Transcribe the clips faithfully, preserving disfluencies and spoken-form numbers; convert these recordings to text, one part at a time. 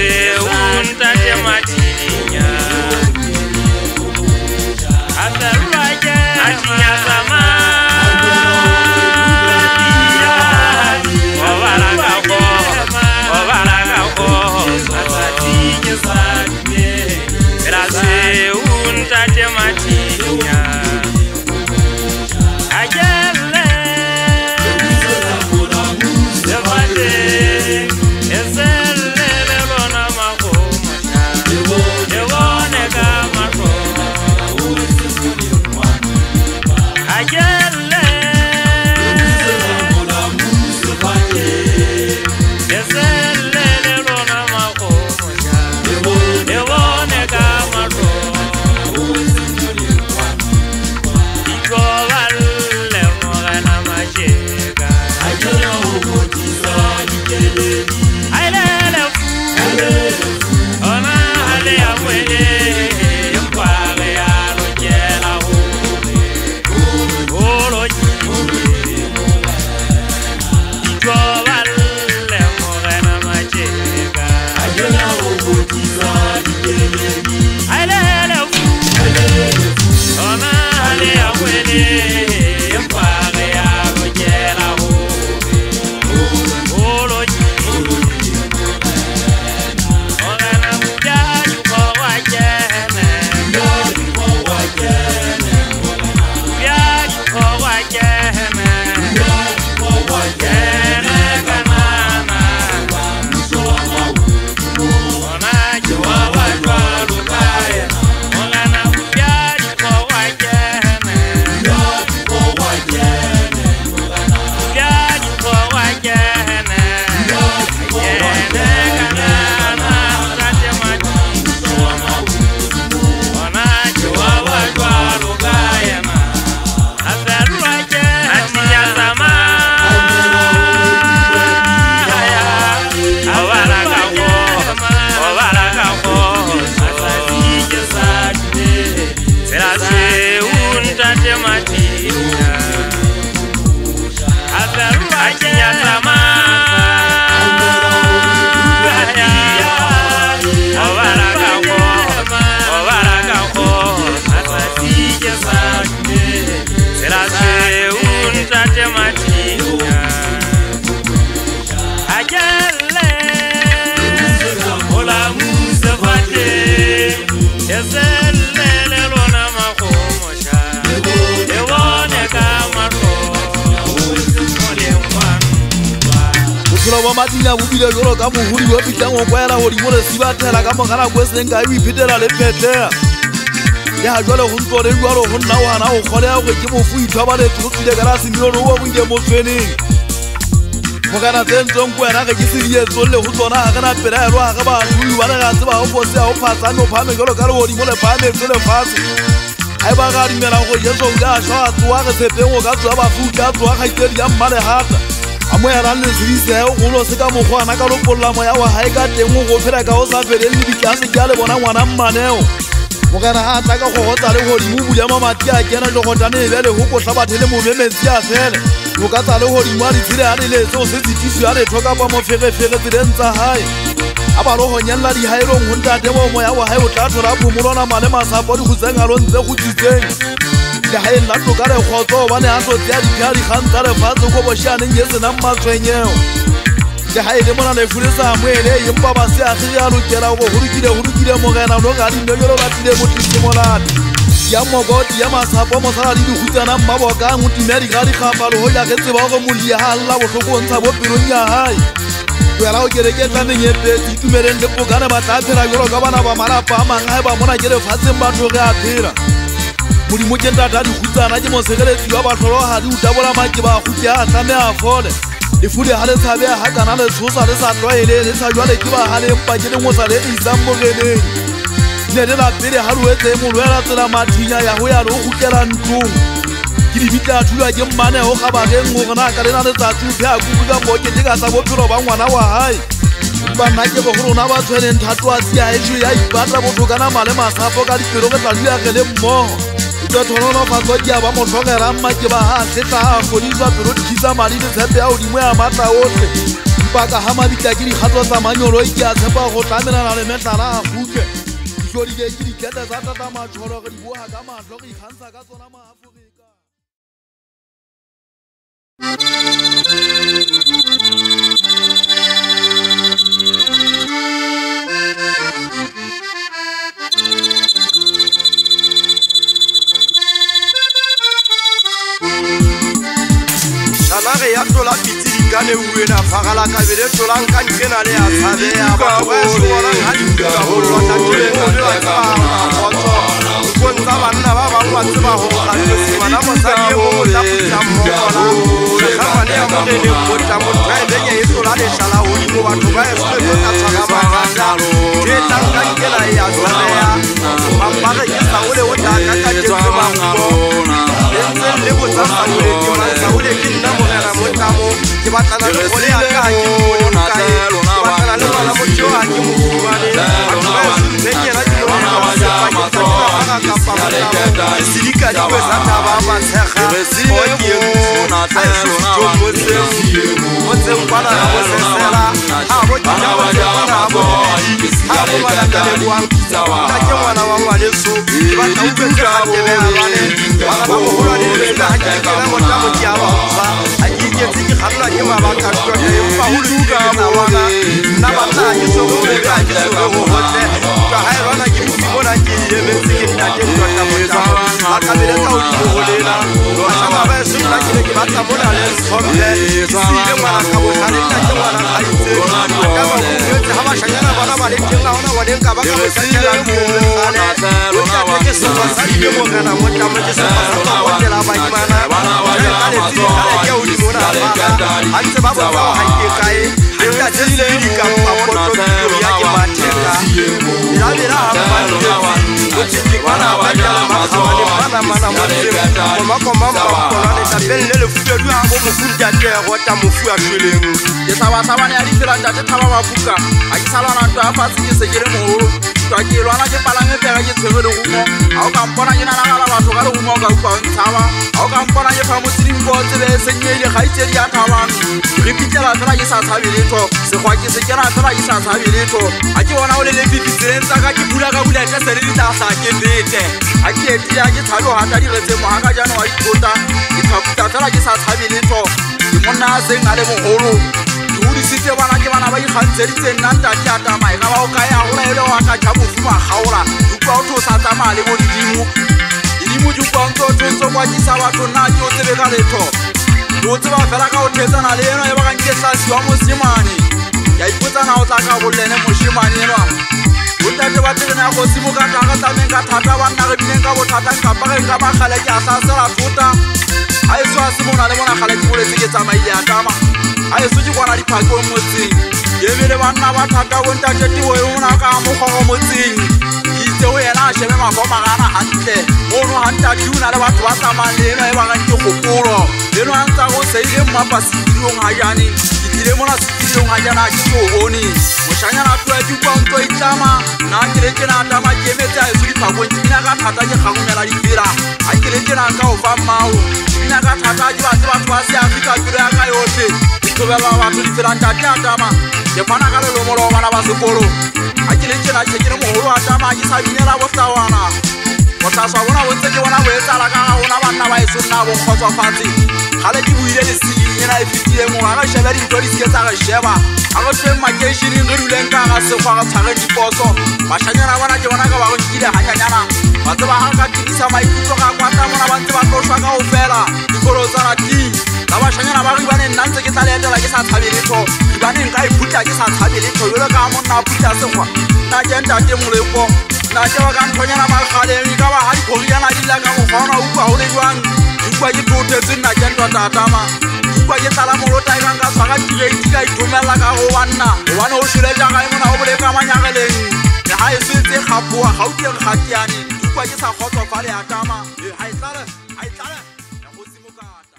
se untate matinya atarwaje atinya sama obaraka ko obaraka ko atatinya sakne era se untate matinya ajele Matinya bubile jolo ka mohuri wa pitang kwa era hori mole siba thela ka mogana kwese nka e iphetela le phethea ya jolo ho ntore jolo ho nna wana o khole ya go ke mofu ithaba le tsutile ka rasi milo wa bunge mo training mogana tsentong kwa ra ga ke siye tsolle ho tsona ga na pera ro ga ba thui wa ga tseba ho bose ho phatsa no phame jolo ka hori mole phame tsole fase ai ba ga dimela go yeso ga shwa tswa ga tsepeng go ka tswa ba fuka tswa ga itse ya mmale hata amoya le zise o go se ka mogwana ka lopolla moya wa hae ka teng go phela ka o sa fele le ditlase ke le bona ngwana mmaneo mogana a tla ka go gotsa le go di mu bula mamati a kena le go tane be le ho go hlaba thele mo memetsi a fele go ka tsa le go di mari tsire a le tso se titisu a le thoka ba mo fere fere tsireng tsa hae a ba ro go nyalla di hairong ho ntate mo moya wa hae o tla thora phomolona male masapo di go tsenga lo ntse go tsitseng le hae nna tlo ka re khotso ba ne a so tya di phari khantsa le fatso go bo shane ngese na matshwenyeo le hae le mona le fulisa mwele yimpa ba se a khia lo kela go hurukile hurukile mo gana lo ga di ndelo ba tile mo tsimolati ya mogoti ya masapo mo sala di hutsana mmaboka ngutimedi ga di khapa lo ho ya ke tseba go molia ha alla bo tloko ntsha bo pironya hae twela o kere ke tla menye peti tumeleng le bogana ba tla phela yoro ka bana ba marapa manga ba mona ke le fatseng ba tlo ga phela muri mo kenta da di hutsana ke mo segeletsi wa ba tlolo ha di utabola make ba khutya a tame a fole le fule ha le tshabe ha kana le tshosa le sa tlwaele le sa jwale ke ba ha le mpa ke le mo sa le izambo geleng ne le la pele ha ruetse mo lwela tsela mathinya ya ho ya lo khutela ntlong ke di bitla thulwa ke mmane ho ga ba reng go na ka le na le tsa tsupe a kubuka mo ke ke ka sa bophelo ba ngwana wa hae ba nna ke bo rona ba tshweneng thatwa tsi ya e ya ipatla botho kana male masapo ka dipelo ke tla dula ke le mmo twa thonono fatswa ke ba mo tlogera mma ke ba ha tletla go di tswa tlo di tsa mali le tshepe ya odimo ya mata otle ba ka ha mabitla ke di khatwa tsa manyolo ke a tshepa go tlamelana le metlara a khutle jodi ke di kete tsa tata ma tsholo re di boha ka matlo re ikgantsha ka tsona ma Afrika Sanare ya tola pitsi dikane uena fagala ka bele tolang ka nkena le ya tshabe ya ba ba shora ha di ka ho lota tele mo le ka motho go ntsa banna ba bangwe ba tseba ho ga se bana mo sa di mo la putsa mo la ga mane ya mo le mo tla mo tla le ye e tola le shala ho di mo batho ba e se go tsa tsaka ba ga ke tla ka nkela ya tshabe ya ba ba re ke sa o le o tla ka ka ke ba mo le go tsa sa le ke ma sa o le ke nna mo ra mo tla mo ke batlana le go le ya ka ke mo le ka e batlana le bana mo tjo ha ke mo bua le batho ba se nne ra ke mo ba se pa ke tla ka ka pa mo tla ke silika di go sa ta ba ba tshega o ke na tla lo na mo se mo se kwala ga bo se sela ha bo ke ja ba ja na bo ha bo ba la le bua ta ke ngwana wa ngwa le so ke ba ta utlwe ka ke be a bane ba ba mo hola le le ka ke ke mo tla mo ke a ba fa a ke ke tse ke khatla ke ma ba ka tlo ke fa ho lu ka ba wana na ba ta ke so go le ka ke so go hotle ka ha rona ke mo bona ke le me se ke ta ke tlo ta mo ta ba ka be le ka o di go le na lo a ba ba se na ke ke ba ta bona le sombe si le ngwana ka bo sa le ta ke ngwana ga itse ka ba ke tse ha ba shanyana bana ba le ke na ona wa le ka ba ka ba sa ke la ke le o ta ke so ba sa ke mo kana mo ta mo ke so ba sa ko ke la ba imana ka le tsi ka le ke o di mona ba a ntse ba ba ba ha ke kae le ta tse le di ka pa po to ya ke ba theka ya le ra ba ni o tsi ke bana ba ya ma ka ba le bana mana mo tse mo ma ko ma ba ko la le ta ben le le fu du a go mo fu ja ke go ta mo fu a shweleng ke taba taba ne ya di fela ntate thaba ba buka a ke sala na twa fa tse se ke re mo twa ke lwana ke palange pega ke tshwere le go a o ka mpona ke nana gala batho ka le go mo ka utlwa ntshaba a o ka mpona ke fa mo tsiri go tsebe se nyele ga itse di a thabang re pitela fela ke sa tshabe letho se gwa ke se ke ra fela ke sa tshabe letho a ke bona o le le fititseng tsa ka ke bula ka bula ke se le di tsa sa ke bete a ke etia ke tshabe ho hata di retse mo ha ka jana wa ikota ke thaputa fela ke sa tshabe letho ke monna se nga le boholo o di sitse bana ke bana ba ikgantseditse nna ntati a tamae ga ba o ka ya gola e le wa ka tša mofuma gaola dukwa o thosa tsamaya le bo didimo didimo dukwa ntse o thontse kwa kisa batho nna ke o tsebe ka letho ke o tseba fela ka o thetsana le eno e ba kanke tlasiwa mosimane ke a ipotsana o tla ka bolene mosimane enwa bontate ba tegene ya kosimo ka taga tsameng ka thata banna re bineng ka bothata nkapageng ka magale ke a tlasela thota a e swa se mona le bona gale ke boletse ke tsamaile a tama a e so ke kwana diphakong motseng ke ebile banna ba thata bontate tiwo e mona ka mokgogo motseng ke itse o yena a shebe mafo magana gantle ono gantati o na le batho ba tsamang le eno e bagang ke kgopolo eno a ntsa go seile mmapa setilong ga jane ke tlile mona setilong ga jana ke se o bone mošanyana tloa ke kwa ntlo itlama nna ke le ke na tama ke emetse a e so diphakong ke bina ka thata ke kgagomela difela a ke le ke nang ka go fa mmao ke bina ka thata ke batse batho ba se afrika pelo ya ka yotlhe tobela batho di fela ntate a tama ke fana ka lelomolo bana ba sekolo a ke le tjena tjhe ke le moholo a tama ke sa binela bohlawana bohlaswa bona bontse ke bona bo etsala ka ga gona banna ba eso nna bo kgotsofatse gale ke buile leseding ena e fetile mo ga re shebe dintho di seke tsa re sheba a re tlweng makeišeneng re duleng ka ga sekgwa re tshwareng diposo mašanyana bona ke bona ka ba go nkile ganyanyana ba tseba ga ka tirisa maikutlo ga kwata mona ba ntse ba tlošwa ka go fela dikolo tsa rating ka bašanyana ba re ibaneng nna ntse ke tla leetela ke sa tshabe letho ibaneng ka iphutla ke sa tshabe letho jole ka monna a phutla sekgwa nna ke ntate moleko nna ke ba ka nthonyana magaleng e ka ba ga dikgoriana di la ka mokgwana ukwa go le jwang ukwa ke thothetse nna ke ntwa tatama ukwa ke tlala molota e kang ka tshwara direiti ka ithomelela ka go banna gobane go šwelejaka e mona go boleka manyageleng le ga e setse kgapoa gauteng kgateane ukwa ke sa kgotsofale ya tama ga e tlale ga e tlale ya go simokata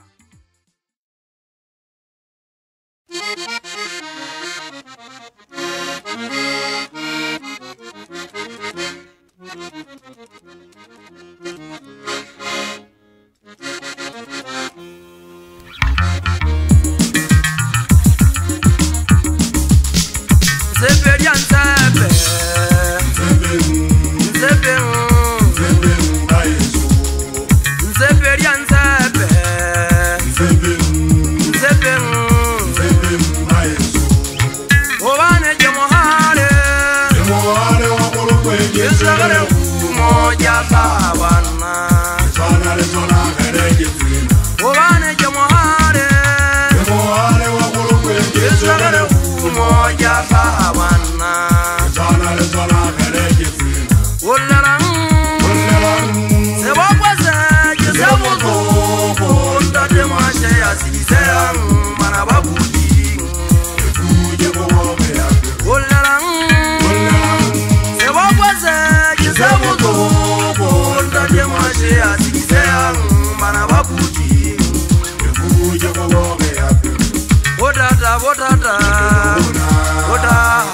Kisagale umoja sabana Sana le sona gerege zina Obane jamohare Jamohare wa kurukwe Kisagale umoja sabana Sana le sona gerege zina Olalang Olalang Seba kwase Kisebo zoko Ndate mashe ya sigiseyang Manababuji Kuje kuwome yake Olalang Olalang Seba kwase Kisebo zoko Ndate mashe ya sigiseyang Manababuji Kuje kuwome yake Odata, odata Odata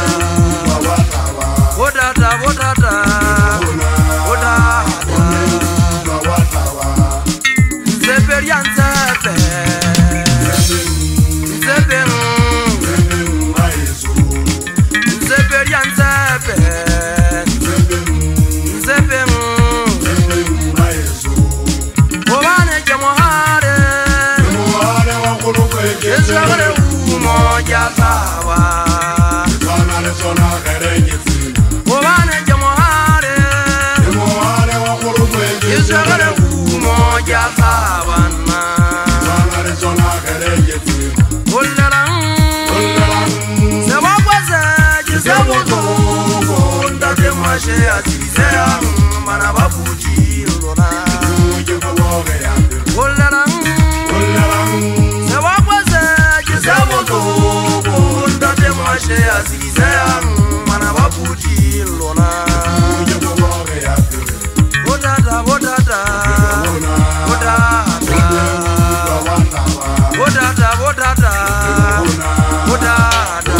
Odata, odata Odata Zeperian Zepe Zepe Zeperian Zepe Zepe Obane Jamohare Jamohare wa kurukwe Kisagale umoja sawa Sana le sona gerege zina Obane Jamohare Jamohare wa kurukwe Kisagale umoja sawa Sana le sona gerege zina Olalang Olalang Seba kwase Kisebo zoko Ndate mashe ya sigiseyang Manababuji lona Kuje kuwoge yake Olalang Olalang Seba kwase Kisebo zoko Ndate mashe ya sigiseyang Manababuji lona Kuje kuwoge yake Odata, odata Odata Odata, odata Odata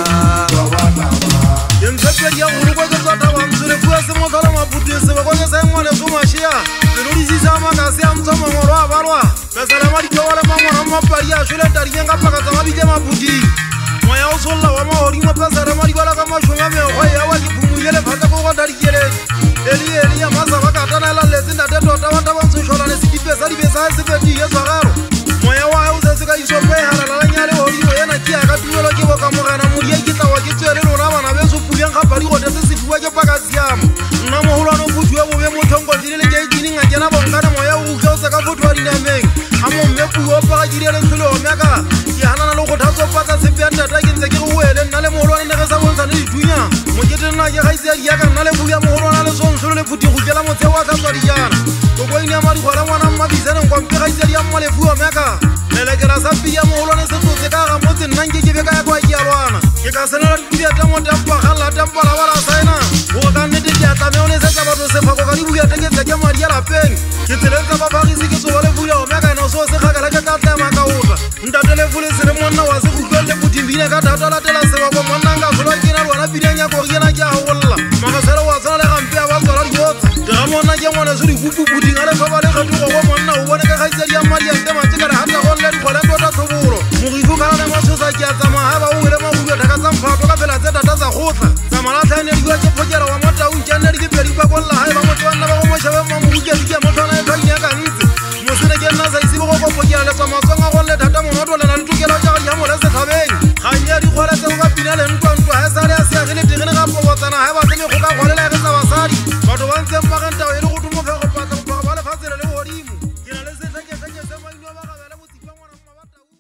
Yenzeperi ya urugwa zata wa mzure fuwa semo kala maputi sebe kwenye semo le sumashia Nurisi sama kasi ya mtomo moro abarwa Pesale mari kiwale mamora mapari ya shule tariyenga paka zamabije maputi Mwaya usola wa mahori mapesare mari wala kama shunga mewa ya waki pumuyele pata kwa tarikele Eli eli ya masa wakatana la lezinda teto tawata wansu shola nesikipe sari besa sifeti yesu agaro Mwaya wa hauze sika isope halala nyale hori wena kia katumelo kiwa kamugana muria kita wakituere lorama na besu pulian kapari kote sisifuwa jo paka siyamu Namo hulano kutuwe mwe mchongo zilele jai jini ngajana bongana mwaya ukeo saka futu wali na mengi Amo mmepu wopaka jirele mtulo omeka Kihana na loko taso paka sepe anta taki nzeki uwele Nale muhulwani nekesa wonsa nili dunya Mojete na ya haisi ya liyaka nale buya muhulwana nale sonsulo le puti kujela mote waka swari jana Koko ini amari kwa langwa na mabizene kwa mpe haisi ya mwale fuwa meka Nelekera sapi ya muhulwane sesu sekaka mote nange kibeka ya kwa ikialwana Kika senela kibia tamo tempa khala tempa la wala saina Uka nete kia tameone sesa bato sefa kwa karibu ya tenge zeke maria la pengi Kiteleza babagisi kiso wale fuya omeka inoso sekaka leke tatema kauta Ndatele fule sire mwana wasi kukwele kutimbine katata la tela sewa kwa mwananga Sula kina wana bidenya kwa kina kia hawala Makasera wasana leka mpia wasala yota Tera mwana kia mwana suri kupu puti ngale fabale katuko kwa mwana uwane kakaiseri ya maria Ndema chikara hata kwa leli kwa lendo tatuburo Mugifu kana ne masusa kia zama haba uwele mabuyo Takasa mpato kapela zeta taza khutha Zamalata ene liwa kepojera wa mata unja Neri kiperipa kwa la haiba moto wana bako moshawe mamuja Likia moto na eka inyaka nzi Musine kena za isibu kwa kopojera Lesa masonga kwa le tata monoto Le nalitukela chakali ya molese tabeni Khanyeri kwa lese uka pinele ntwa ntwa Hesari asia khili tikini kapo watana Heba simi kuka kwa lela kesa wasari Bato wanse mpakanta wa ilu kutumu feko pata Mpaka wale fasire le horimu Kina lese teke teke sema inu waka Vele musipa mwana mwabata u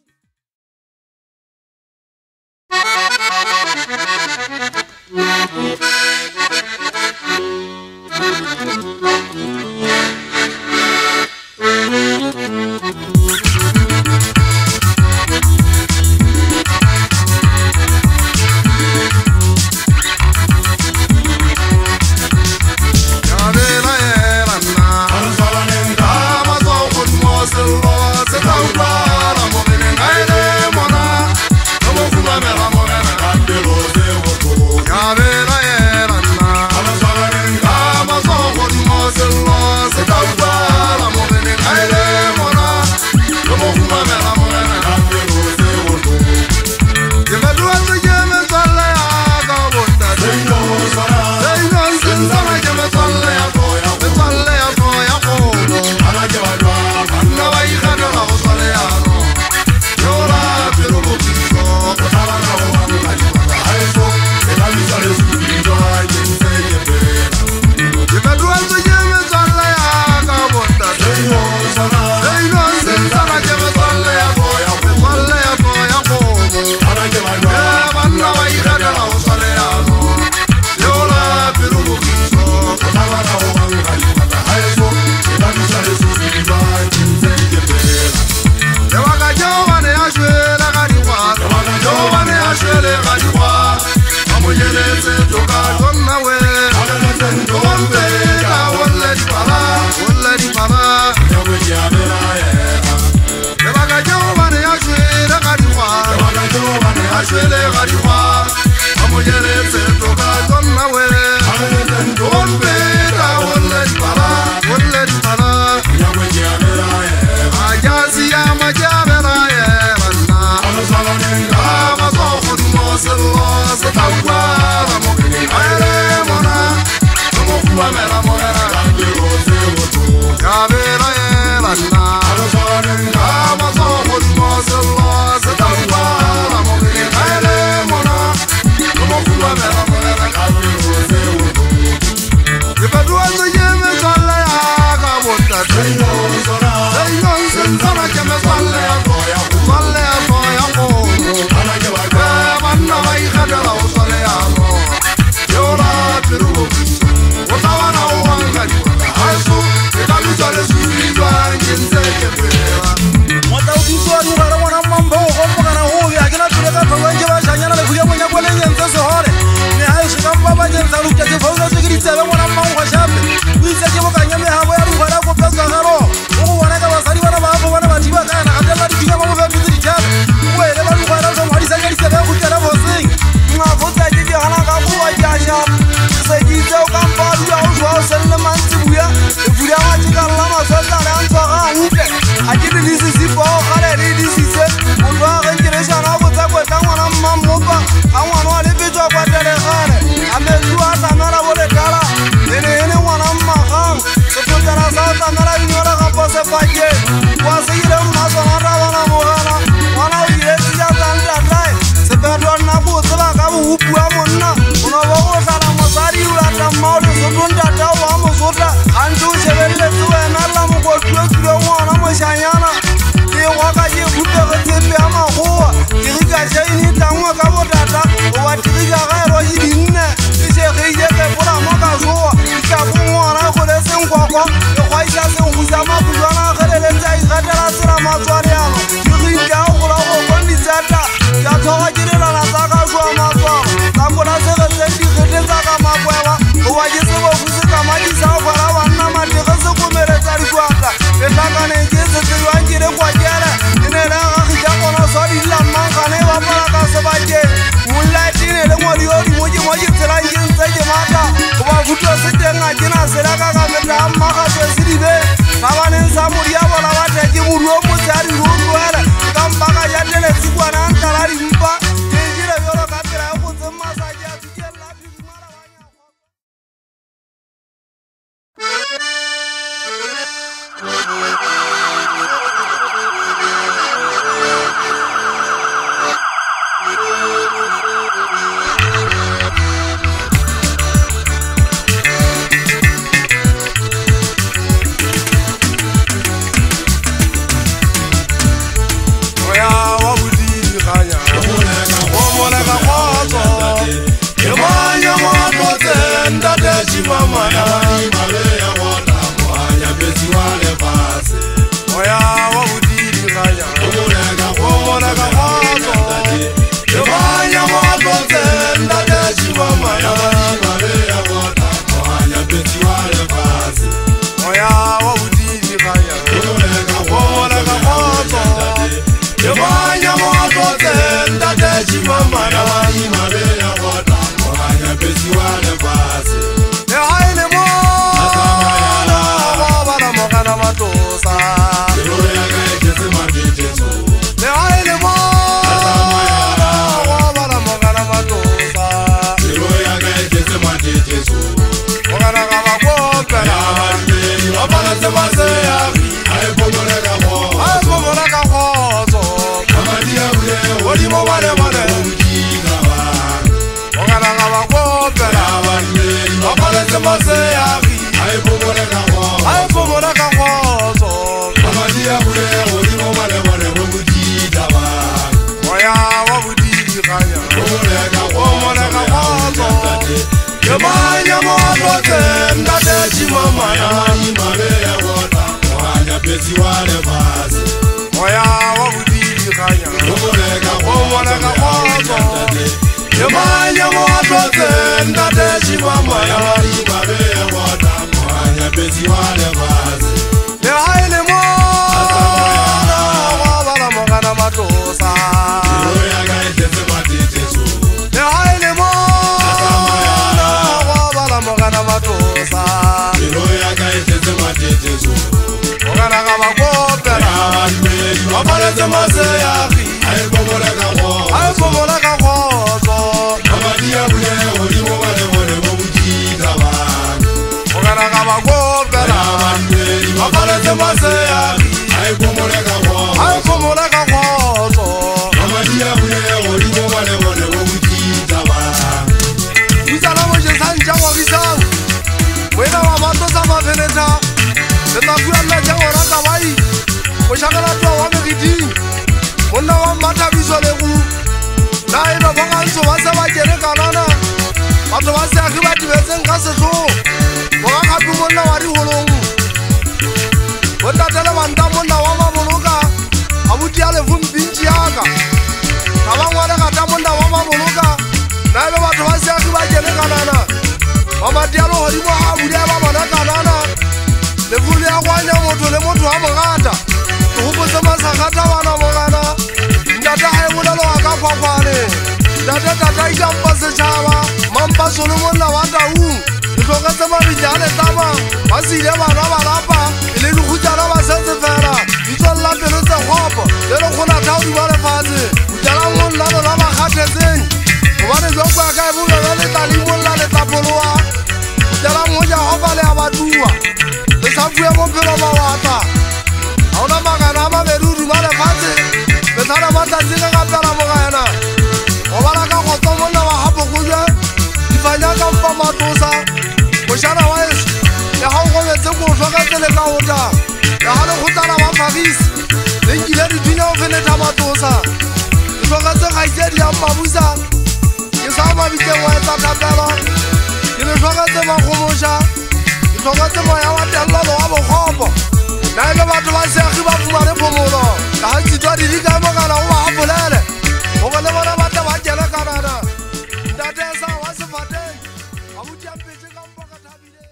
toka donna we Dombe ka wala di para wala di para Yawe jabera ye Yabaga joba ne ashwe da kadwa Yabaga joba ne ashwe le kadwa Amujere se toka donna we Dombe ka wala di para wala di para Yawe jabera ye Ajazi ya majabera ye Ranna Ama so khudi mo sallo se tawwa mo ayre mona mo kuma mera mona Kabera ye Ranna Ama so khudi mo sallo se tawwa mo ayre mona mo kuma mera mona Ibadwa zo yeme kala ya ka bota Seyo Seyo senzara keme kala ya kala ya ya ko Ana ke ba manna ba ikada la usale ya mo Yora peru Otawana uanga Asu ekalu sale suidwa ngenze kepera Mota utiswa ni bara wana mambo ko kana huyu akina tuleka tawanje bashanyana le kuya mwenye kwele ngenze sohore Ni hayo shikamba banyenza lukya ke fauza sikiritsebe mwana mambo kwashabe Wize ke bokanya me habo ya rubara ko pesa ngaro Uko wana ka basari bana babo bana batiba kana atela dikinya mambo ba biziri chabe Wele ba rubara so mwali sakiritsebe kutela bosingi Mwavuta jiji hana ka kuwa jasha Sejize ukamba ya uzwa selle mantibuya Ifuria majika lama soza le antwaka uke Ajiri lisi sipo kare li lisi se Undwa kenjiresha na kuta kweta mwana mamupa Amwana wali bitwa kwa tele kare Ametua sanara wole kala Hene hene wana mmakang Sututara sasa nara inyora kapose faje Wasigire mnaso nara wana muhana Wana ujire sija zanda lai Sepedwa nakuziba kabu upu ya muna Unawogo sana masari ulata mauli Sutunda tawa musuta Anju shevele tuwe nala mkotwe kire wana mwishanyana Waka ye kutoka tepe ama huwa Kirika shaini tangwa kabo tata Uwa tirika gairo hidinne Ishe khije kepura maka zuwa Ikabu mwana kule sengwako Yokwa isha senguza mabuzwana Khere lenza ikatela sira mazwari ano Kirika ukula ukondi zata Yatoka jirila na saka zuwa mazwaro Takula seke sendi khete zaka mabwewa Uwa jisebo kusika majisa Ukwala wana matikese kumere zari kwata Etaka nengeze zilwangire kwa jere Inela kakija kono sori la mankane wapala kasebaje Mulatine le mwori ori moji moji tila njinse jemata Uwa kutu sitenga jina seraka kameta amaka swesiribe Kawane nsamuri yabo la wateji muruo muzari ruruere Kambaka jatele sikwa na antalari mpa Jejire yoro kapira yuku zemasa jati jela bizimara wanya Mama na male ya wala mwanya bezi wale base Oya wa udiri kaya Omona ka omona ka wato Yemanya mwato zenda deshi mama na male ya wala mwanya bezi wale base Oya wa udiri kaya Omona ka omona ka wato Yemanya mwato zenda deshi mama na male ya wala mwanya bezi wale base Haile mwana Wabala mokana matosa Seroya gaitese matiteso Haile mwana Wabala mokana matosa Seroya gaitese matiteso Mokana kama kuopera Wabala sebase yaki Aipomole kako Aipomole kako Kamadia ule Odimo wale wale Mokana kama kuopera Wabala sebase yaki Aipomole kako Aipomole kako Kamadia ule Odimo wale wale Wabudida wa Oya wabudidi kanya Omole kako Omole kako Yemanya mwadote Ndade chimama na Imale ya wata Mwanya pesi wale basi Oya wabudidi kanya Omole kako Omole kako Yemanya mwatote ndateshi kwa mwaya walibabe wadamu hanya bezi wale wazi Lehaile mwana wabala mwagana matosa Iroya gaiteze matitesu Lehaile mwana wabala mwagana matosa Iroya gaiteze matitesu Mwagana kama kopela Wabaleze maseyaki Aipomoleka kwa Aipomoleka kwa Amadia bule olimo wale wale wabujita wani Mwagana kama kopela Wabaleze maseyaki Aipomoleka kwa Aipomoleka kwa Amadia bule olimo wale wale wabujita wani Wizala mwishe sanja wa visau Mwena wa matosa maveneta Netakuya na jango raka wai Mwishakala tuwa wame kiti Muna wa mata viso leku Na ino bonga nso wase wa jene kanana Mato wase akiba tibese nkase so Mwaka katu muna wari hulungu Wenda tele wanda muna wama muluka Abuti ale vumbinchi haka Kama mwale kata muna wama muluka Na ino mato wase akiba jene kanana Mama dialo horimu habudia baba na kanana Levuli ya kwanya moto le moto wa mgata Tuhupo sema sakata wana mgana Ndata haibula lo waka kwa kwane Ndata tata ika mpase chawa Mampa solomon la wata uu Nitoka sema vijale tama Masile wana walapa Ile lukujana wasense fera Ito lampe lute hopo Lelo kuna taudi wale fazi Ujala mون lalo lama khate zingi Wane zokwa kaibuga wale talimu lale tapulua Ujala moja hopa le abatua Lesafuye mpelo mawata Auna magana maberudu male fati Betana mata zinga kapela mgana Obaraka kotomo na wahapo kuye Ifanyaka mpa matusa Kushana waesu Ya hauko weze kufoka tele kauta Ya hale kutana wafagisi Lengileri dunya ufineta matusa Ifoka ze kaijeri ya mabuza Kisama bite waeza kapela Kilifoka ze makumusha Ifoka ze moya wate allalo wabo khobo Na ilo watu wase akiba fumare pomolo Na hansi tuwa dirika mwagana uwa hapulele Mwagale wana wate wajele kanana Ndadesa wase fate Amuti ya mpeche kamboka tabile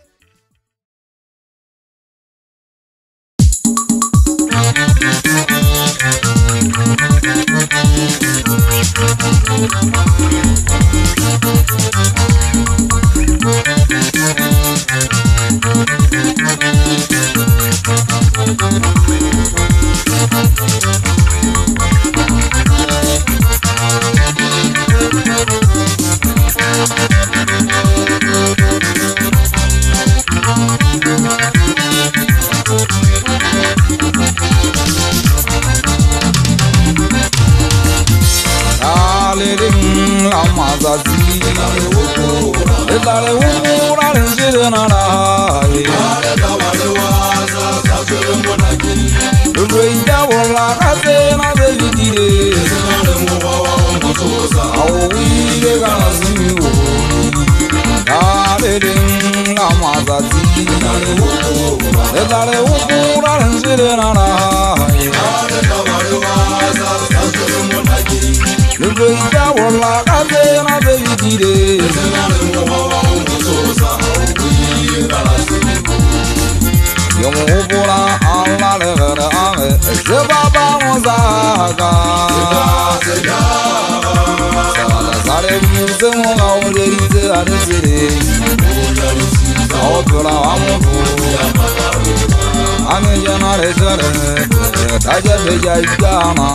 Dale umura nzire na rai Ruida wala kase na bevitire Awi gana zimi wo Dale ding la mazati Dale umura nzire na rai Ruida wala kase na bevitire Yomubura Allah levere ame Zebaba mozaka Sada zare muse monga oderize adesere Aotola amutu Ame janare jare Taja beja ikana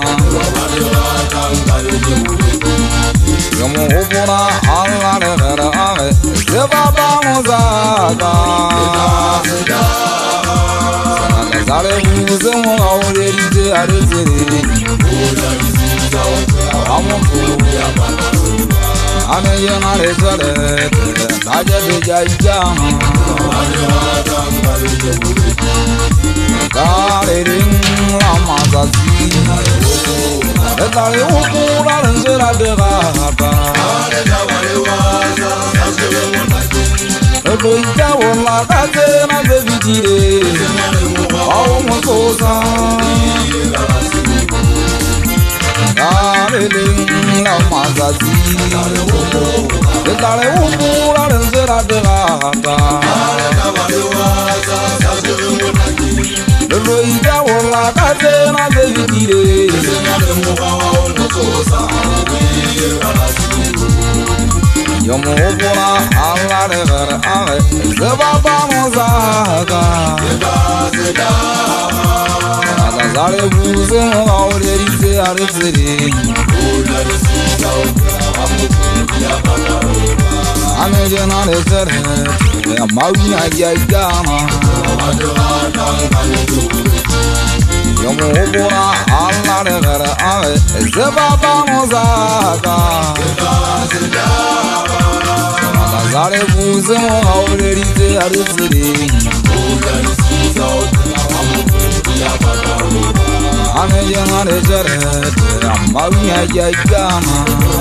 Yomubura Allah levere ame Zebaba mozaka Zare muse monga oderize adesere Amutu Ame janare jare Taja beja ikana Dale ring la mazasi Dale ukura nzera de gata Eloita wala kate na bevitire Au mokosa Darling, la mazazi. Le dale ubu la renzera de gata. Le roida wala katena de vitire. Yomo ubura alla de ver ave. Zebaba mozaga. Zare buze aure rise aresere ame jena resere amawina ya gama yomo obora alla de gara ave zebaba mozaga zare buze aure rise aresere ame jena resere amawina ya gama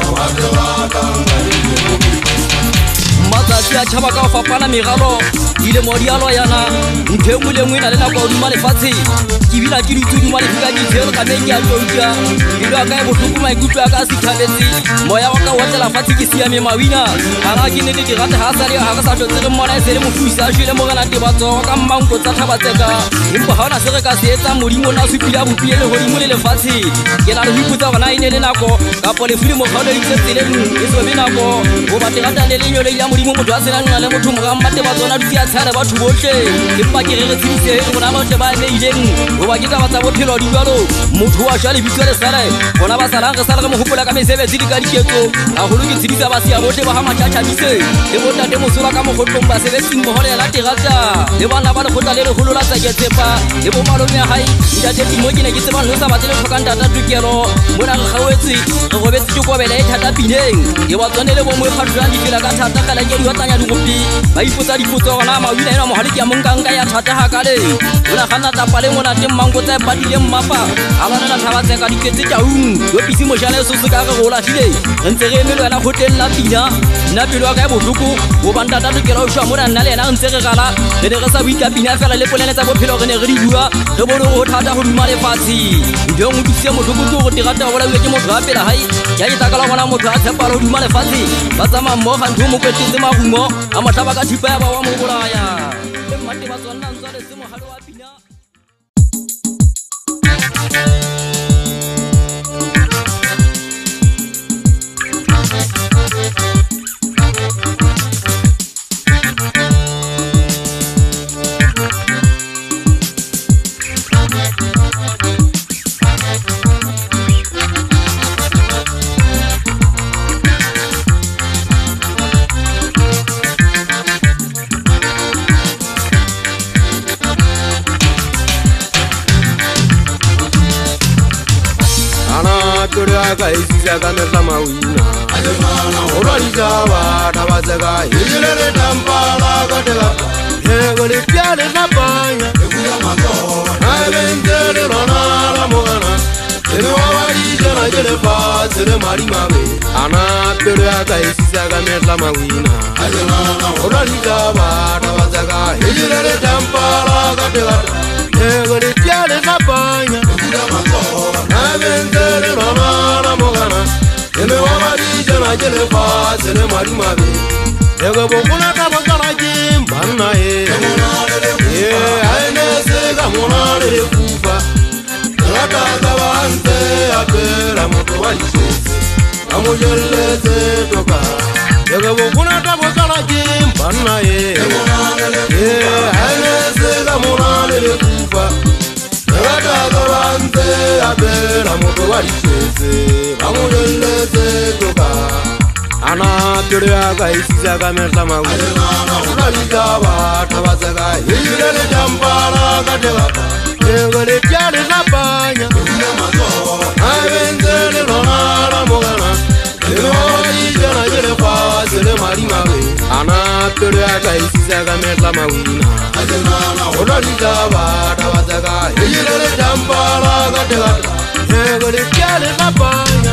matsatsi a tšhaba ka go fapana megalo ile modialo yana ntho e ngwe le ngwe na le nako duma lefatshe ke bila ke dituduma le fika ditshelo ka mme ke a tonka dilo ka e botlhoko maikutlo ya ka a sethabetse moya wa ka wa tlela fatshe ke siame mawina ga ga ke nne dirate ga sa le ga sa tlotse re mmona e se le mofusi a shwele mo gana tebatso ka mmanko tsa tlhabatseka empa ga ona se re ka se etsa modimo na supile a bopile le godimo le lefatshe ke na le go ipotsa gona e ne le nako kapo lefile mokgaolo le ditseleng e sobe nako go bateratane le nyole ya modimo motho a senang nna le motho moga mmate ba tsona dutse a tshela batho botlhe empa ke re re tsebise gona botlhe ba emeileng goba ke taba tsa bophelo di jalo motho wa sha lebitso le sale gona ba salang re sale re mo gopola ka mesebetsi di ka diketso gagolo ke tshedisa ba sia botlhe ba ga matšhatšhabise le bontate mosola ka mogotlong basebetsing mogolo ya la terata le bana ba lekgotla le legolo la tsaketsepa le bo malome ya gae ntate mo ke ne ke tsebang lo sa batle le tlhokang tata tukelo mona re gawetse re robetse ke kobela e thata pineng ke ba tswanele bo mo kgatlang difela ka thata ka la ke di watanya digopi ba ipotsa dipotso gona mawina ena mogale ke ya monkanka ya thata ga kale bona gana tapa le mona teng mango tsa patile mmapa a bana la thaba tseka diketse taung yo pisi mo jale so se ka re gola hlile re ntse re emelo yana hotella pina nna pelo ka e botlhoko go banta tata ke ra shwa mona nna le yana ntse re gala re ne re sa buika pina fela le polene tsa bophelo re ne re di bua re bone go thata go duma le fatsi dio mo dise mo tlhoko go dirata go la ke motho a pela hai ya ke takala bona motho a tshepa go duma le fatsi ba tsama mo ga ntho mo kwetetse magumo a matlaba ka thipa ya ba wa mo bolaya le mmate ba tsonna ntse le se mogalo wa pina ka isisa ka metla mawina o ba di jaba taba tseka ile le tampala ka tela he go le piale na panya e ku ya mato ha bente le rona la mogana e no wa di jana je le fa tsele mari mabe ana pelo ya ka isisa ka metla mawina o ba di jaba taba tseka ile le tampala ka tela he go le piale na panya e ku ya mato ha bente le rona ene wa di jana jele fa sene mari mabe ego bokuna ta bokala jimba na e e aine se ga mona le kufa rata ga wante apera moto wa isese amojelle se toka ego bokuna ta bokala jimba na e e aine se ga mona le kufa rata ga wante apera moto wa isese amojelle se toka ana pelo ya ka isisa ka metla mawina ona di jaba taba tseka ile le tampala ka tela ego le piale na panya a bente le rona la mogana ego di jana jele fa sele mari mabe ana pelo ya ka isisa ka metla mawina ona di jaba taba tseka ile le tampala ka tela ego le piale na panya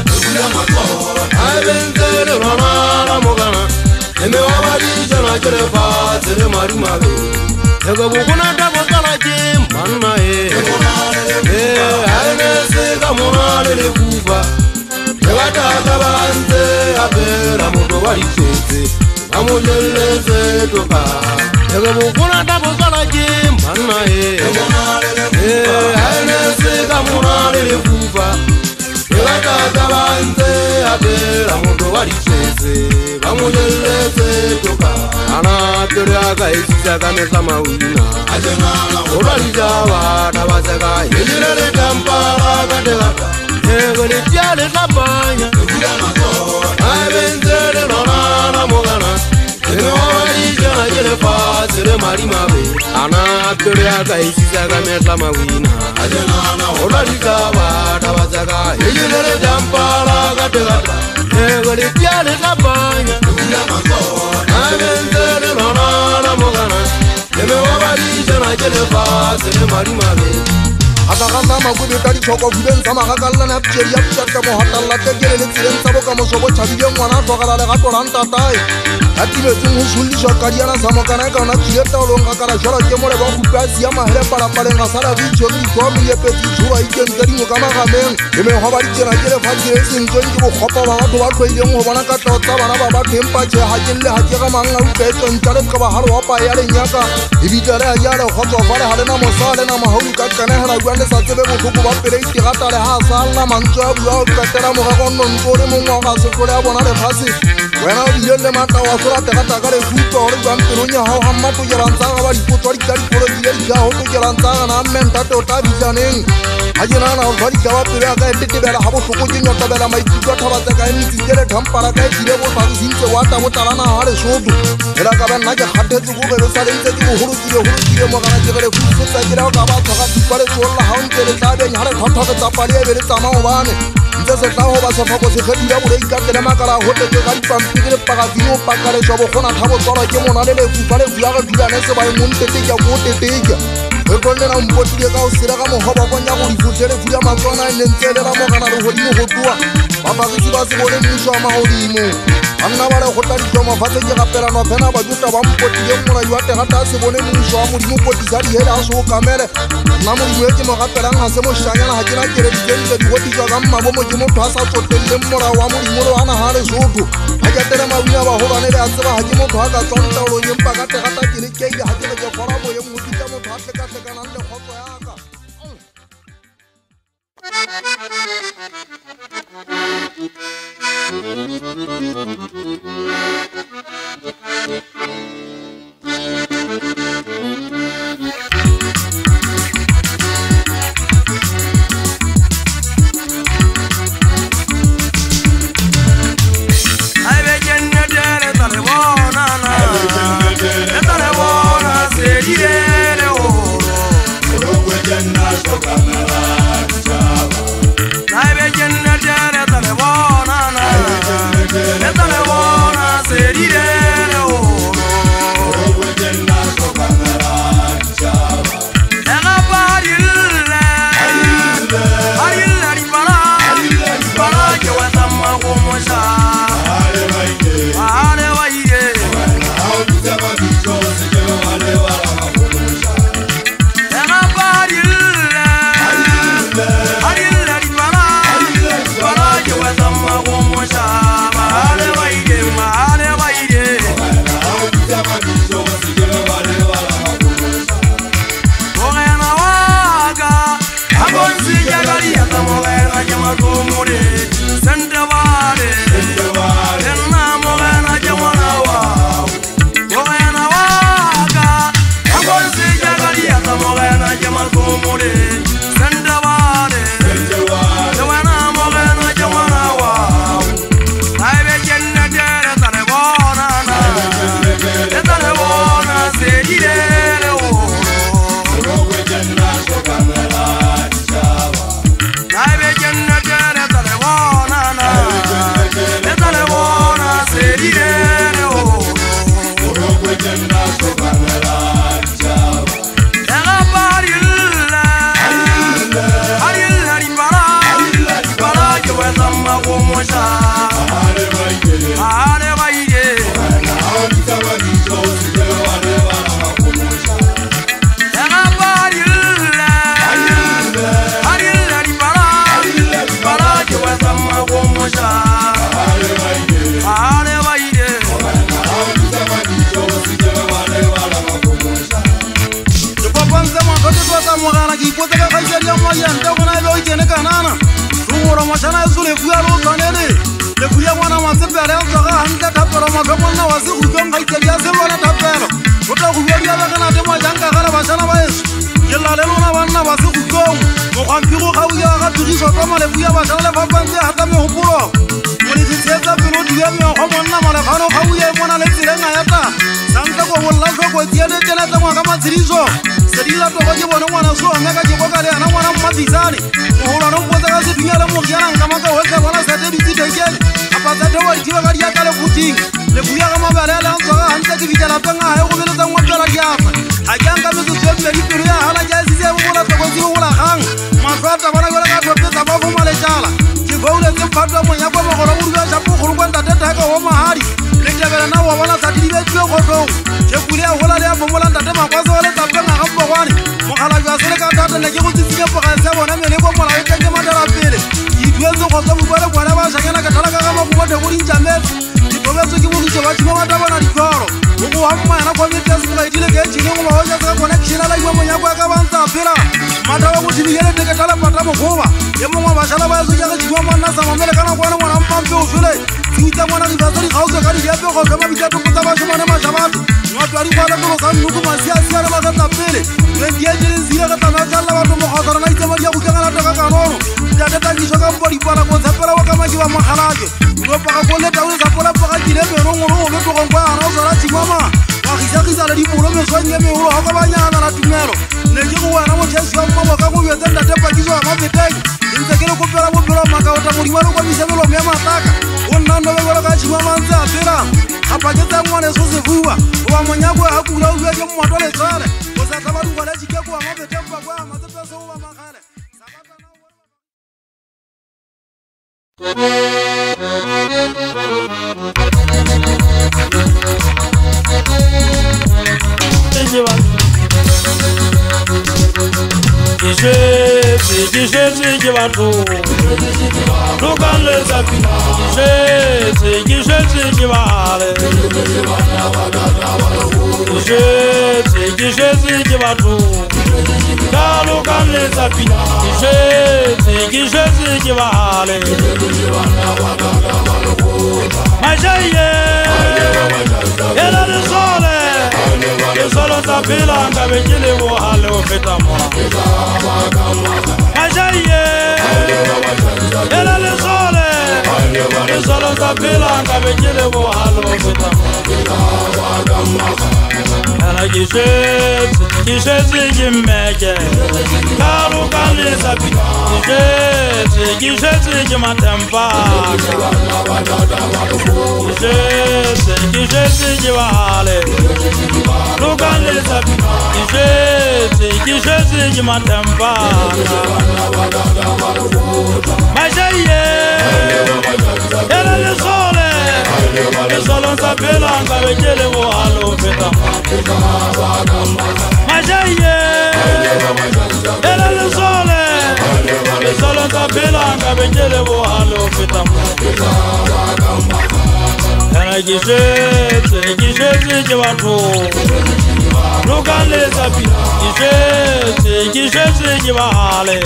a bente le rona la mogana eme wa ba di jana jele fa sele mari mabe ego bukuna ta bokala jimba na e e aine se ga mona le kufa gataka banze apera moto walitete amojeleze toka ego bukuna tabozala jimbana e eh ayenese kamunale lefufa gataka banze apera moto walitete amojeleze toka ana tere aga isisa kamesa mawina olalija tabazaka yelele kampala gateka ego letiale tabanya abenze lona mogana eno alija na jele fasere mari mabe ana tere aga isisa kamesa mawina olalija tabazaka yelele kampala gateka ego letiale tabanya abenze lona mogana eno alija na jele fasere mari mabe Atakanda magudu tadi choko viden sama kakalla na pcheri ya pchata mohatalla tegele le tsiren sabo kamo sobo chabile mwana tokala le gato ranta tai ati le tungu sulli shakariana sama kana kana chieta olonga kala shora kemore ba kupasi ya mahere para para ngasara vicho ni komi ye peti jura iken tari mo kama kamen eme hobari jena jere fajire sinjoni bo khopa ba to ba to ile mo bana ka tota bana baba tempa che hajille hajega manga upe ton chare ka ba haro pa yale nyaka ibitare ayare khoto fare hale na mosale na mahulu ka kana hara gwande satebe mo kuba pele itigata le ha sala mancho bua katera mo ga kono nkore mo mo ga se kore bona le fasi wena yele mata wa sura tegata gare futo ore gwante nya ha hamma to jaranza ga bari ko tori kari ko le ja ho to jaranza na menta to ta bijanen ajena na bari ga pele ga tete bela habo soko jinya ta bela mai tuka thaba ta ga ni tijere dham para ga jire bo ta sinse wata mo tala na hare shodu era ga ban na ga hatte tu go be sare inte tu huru jire huru jire mo ga na jere futo ta jira ga ba ta ga pare cholla ha tere tabe nyare thotho ke tapale bere tama obane ntse tla ho ba sofa go se khedira bure ikatela makala hote ke ga dipampi ke paga dino pakale shobo khona thabo tsora ke mona le le fufale fuya ga dula ne se ba mo ntete ke go tete ke e konne na mpoti ke ka o sira ga mo hoba go nya go di futere fuya matsona ne ntse le ra mo kana le hodimo go tua ba ba ke ba se bone mmusho ma hodimo anna bale go tla di mo fate ke ga pela no fena ba juta ba mpoti ke mona yu ate ga ta se bone mmusho wa modimo poti sa di hela so kamele na mo yu ke mo ga pela nga se mo shanya na ha ke na kere di ke di go di ga mma bo mo ke mo thasa tsotelle mmora wa modimo lo ana ha le soto ha ke tela ma buya ba ho bane le a tseba ha ke mo thwa ka tsonta lo nyempa ka te ga ta ke le ke ha ke le ke fora bo ye mo ditsa mo thwa ka te ka nan le khotso ya ka Moja kana ki ipotsa ka kgaisa ya moyanta gona ile o kene kanana tungora mashana eso le fuya lo tsanele le fuya mwana matsepele o tsaga hantle thapelo motho monna wa se go tsong kgaisa ya se bona thapelo o tla go bua dia ba kana temo janga kana bashana ba eso ke la le lona banna ba se go tsong mo gampi go ga uya ga tiriso tsa le fuya bashana le fapantse hata me hopolo mo le tsetsa pelo dia me go monna mala gano ga uya mona le tselenga ya ta santa go bolla go tiene tena tsa ga matsiriso se dira to go ke bona ngwana so mme ka ke go ka le ana ngwana mmatsisane go la no potsa ka se dunya le mo yana nka maka ho tsa bona sa debi titeke apa tsa dewa di ba dia ka le kuting le buya ga mabale la ntse ga ntse ke bitela penga ha go beletsa ngwapela di apa a ke nka metso se be di pelo ya hala ja se se go bona to go se go la gang mafata bona go la ka to tsa ba go male tala ke go le tse phatwa mo nya go mo go la go bua sa go go kwanta teta ka ho mahadi le tebela na wa bona sa di be tlo go go ke kule a gola le a bomola ntate makwaso le tsa penga ga bogwane mo khala jwa se le ka tata le ke go tsitsike poga se bona me le go mola e ke madara pele ke duetse go tsa bubale bona ba shakela ka thala ka ga mo go go dinja metsi ke tobetse ke botse ba tshima ba tabana di tsoro go go ha mmana go me tse se ga dile ke tshine go ba ho ja ka connection la iwa mo nya go ka bantsa phela mata wa go tshimile le ke thala pata mo goba ye mo ba shala ba so ja ga tshima monna sa mo mele kana go na ngwana mpampe o fele tsuita ngwana di basari ga o se ga di ya pe go fema bitla to putsa ba shoma ne mashabatu no twari kwa la go sa nnuku masia sia le ba ka pele le die je zile ga tana tla ba to mo khotara na itse ba dia go kana ta ka kanono ya ta ki shoka bodi para go tsapela wa ka ma ki wa makhalaje no pa go le taule sa pola pa ka dile me ro ngoro go to go kwa ana o sala tshimama wa khisa khisa le di bolo me so nye me ho ga ba nyana na tumelo le ke go wana mo tshesi wa mo ka go yetsa ntate pa ki so ma beteng ntse ke le go pela go pela maka o ta mo di wa go mi sebelo me mataka o nna no be ka tshimama ntse a pela apa ke tsa ngwana so se bua wa monyako ha kula o ke mo matole tsale o sa tsaba du le tshike go ma beteng pa kwa ma tsa so ba magale Kishezi, kishezi kibatu Lukale zapi Kishezi, kishezi kibale Kishezi, kishezi kibatu Lukale zapi Kishezi, kishezi kibale Majaye Ela de sole Ke solo tapila Ngabe jile wo hale o feta mwa Majaye Ela de sole Ke solo tapila Ngabe jile wo hale o feta mwa Ela kishezi Kishezi kimeke Kalu kani sabi Kishezi Kishezi kimatempa Kishezi Kishezi kibale Lukani sabi Kishezi Kishezi kimatempa Majaye Ela lisole Lisolo nsapela Ngabe jele wo halo feta Majaye Ela lisole Lisolo nsapela Ngabe jele wo halo feta Ela kishezi Kishezi kibatu Lukale zapi Kishezi Kishezi kibale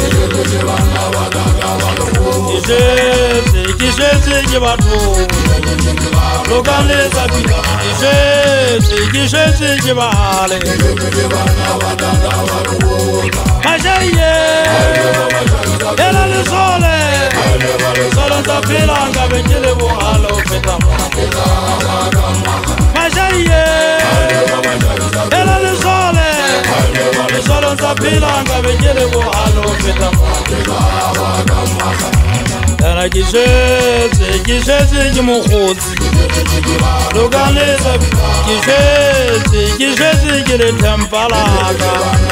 Kishezi Kishezi kibatu Lukale zapi Kishezi Kishezi kibale Majaye Ela lisole Solo ntapila Ngabe jile wo halo feta Majaye Ela lisole Lisolo ntapila Ngabe jile wo halo feta Ela kishezi Kishezi kimukhutsi Lukale zapi Kishezi Kishezi kile tempalaka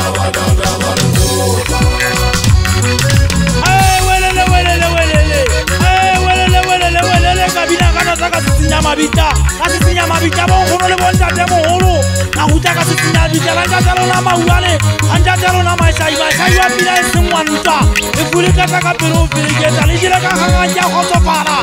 Kabila kana saka sisinya mabita kasisinya mabita bongono le bonta demo holo na hutaka sisinya bita kanja talo na mauale anja talo na mashai mashai wa bila singwanta ifuli kata ka pero firige tali jira ka kanga khoto para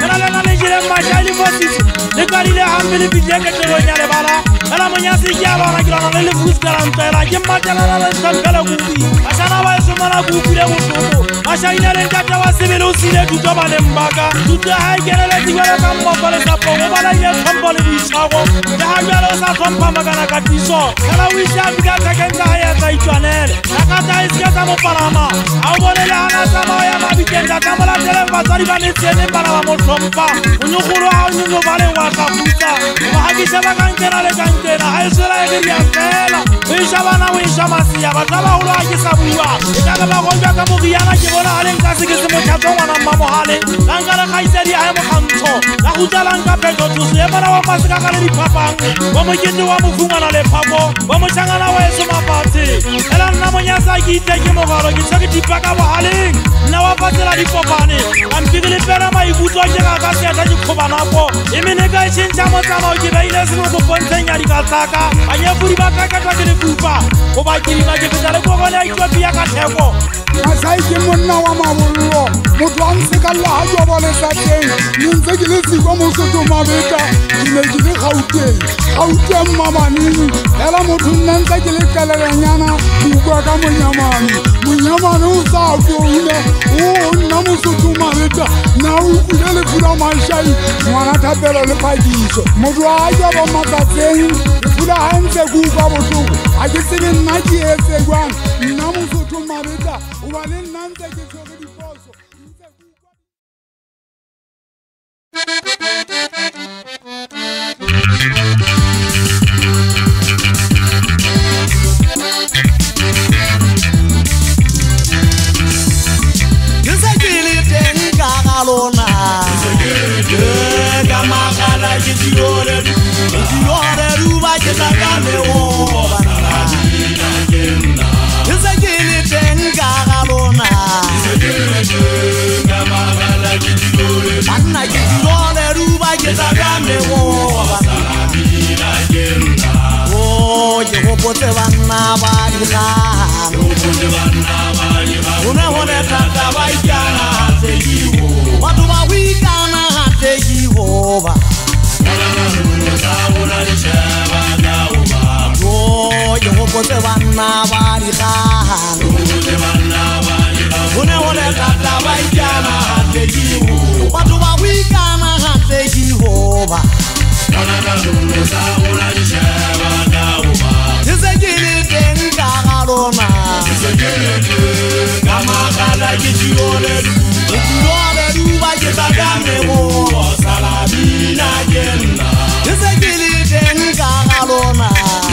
Kana la le jile mashali fosis. Le kali le hamile bidje ke to nyale bala. Kana monyasi ki aba na kila na le fuska la mtela. Jemma tela la sankala kubi. Ashana wa sumana kubi le mutuko. Ashina le kata wa sibilo sile tutoba le mbaka. Tuta haikele le tigwele kambo kole sapo. Mubala ile kambo le bishago. Ya hajwele sa sompa magana katiso. Kana wisha bida takenta haya taitwanele. Nakata iskata muparama. Awole le hana sama ya mabikenda. Kamala tele vasari bani tiene para la mosompa. Unyukuru hao nyungu vale wakafuta. Mahakisha bakankena le kankena. Haisura egiri ya fela. Wisha bana wisha masiya. Bataba hulo hakisabuwa. Itaka bakonjwa kamugiyana kibona hale nkasi kisimu chato wana mamo hale. Lankara kaiseri ya hemo kanto. Nakuja lanka peto tusu. Yemana wa masika kale ni papangu. Wamujiti wa mufunga na le papo. Wamuchanga na wesu mapati. Ela namo nyasa kite kimogaro. Kichoki tipaka wa hale. Na wapati la dipopani. Ampigili pera ma igutu ajega kasi ya taji kubanapo. Iminega ishinja motama ujibe ile sinu kuponte nyari kataka. Anyefuri bataka kwa kili kufa. Kubakiri na jibitale kukone Ethiopia kateko. Masaiki muna wa mawulo. Mutu ansika Allah jobole sate. Ninzegili siko musutu mabita. Jinegili khawte. Khawte mama nini. Ela mutu nanzegili kalele nyana. Kukwa ka munyamani. Munyamani usauki une. Uo namusutu mabita. Na ukudele fula mashai. Mwana tabelo le pajiso. Mutu ajobo matateni. Fula hanse kukwa busuku. Ajisini naji ese gwan. Namusutu mabita. Wale nante ke soke di poso. Gisagili tenga galona. Gisagili kama kala jitiore. Jitiore ruba jitagame o banana. Gisagili tenga galona. Anna jitiore ruba jitagame o banana. Oh, jehopote vanna varika. Une hone tata vaijana hate jiho. Watu wawikana hate jihova. Oh, jehopote vanna varika. Une hone tata vaijana hate jiho. Watu wawikana hate jihova. Isegili tenga galona. Kama kala jitiole du. Jitiole du vajitagame mo. Salamina jenda. Isegili tenga galona.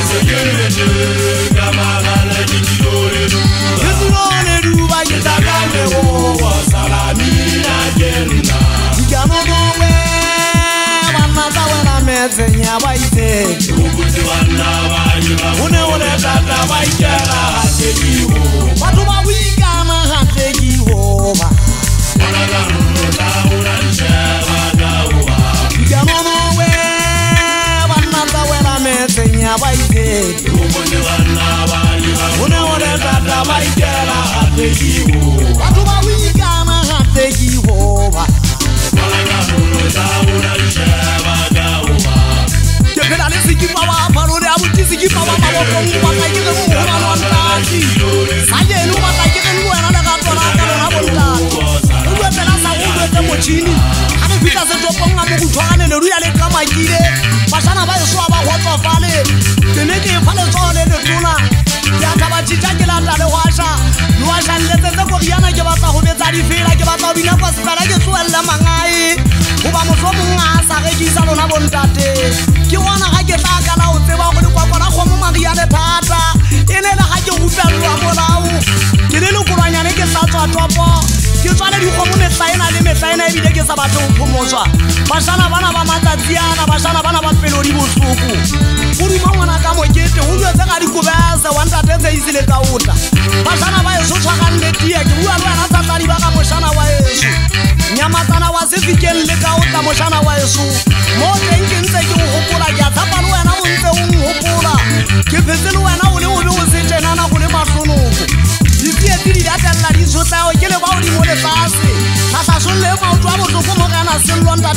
Kama kala jitiole du. Jitiole du vajitagame mo. Salamina jenda. Jigano gowe. Wanata wena mezenya waite. Ukuti wana wajiba. Une une tata waijela hate jiho. Watu wawikana hate jihova. Wanata nunuta unansheva gawa. Jigano we. Wanata wena mezenya waite. Ukuti wana wajiba. Une une tata waijela hate jiho. Watu wawikana hate jihova. Wanata nunuta unansheva gawa. Kepela nisiki pawa parore abuti siki pawa pawa kongu bakayike mu hurano antati. Saje lu bakayike lu ena daga tora karo na bonta. Uwe pela sa uwe te mochini. Ane vita se toponga mu kutwane le ruya le kama jire. Pasana ba yeso aba hoto fale. Teneke fale zone de tuna. Ya kaba chichake la tale washa. Luasha ndete se kokiana ke batsa ho betsa di fela ke batsa bina kwa sala ke tsuella mangai. Uba mosomo ngasa ge kisa lona bontate. Ke wana ga ke tla kana o tseba go le kwa kwa go mo maria le thata. Ene la ga ke utlwa molao. Ke le le kuranyane ke sa tswa topo. Ke tswana di go mo ne tsaena le me tsaena e bile ke sa batho go phomoswa. Bashana bana ba matsatsiana, bashana bana ba pelo di bosuku. Uri mangwana ka mokete o lwetse ga dikobasa wa ntate tse isile ka uta. Bashana ba yeso tshaka nnetia ke bua le ana tsatsadi ba ka moshana wa yeso. Nyamatana wa sefikeng le ka uta moshana wa yeso. Mo teng ke ntse ke go gopola ke a tsapa le wena o ntse o ngopola. Ke phetse le wena o le o be o se tsenana go le mahlonoko. Ditsie di datella di sotla o ke le ba o di mo le fase. Tsa tsa solle ma o tswa botloko mo kana se londa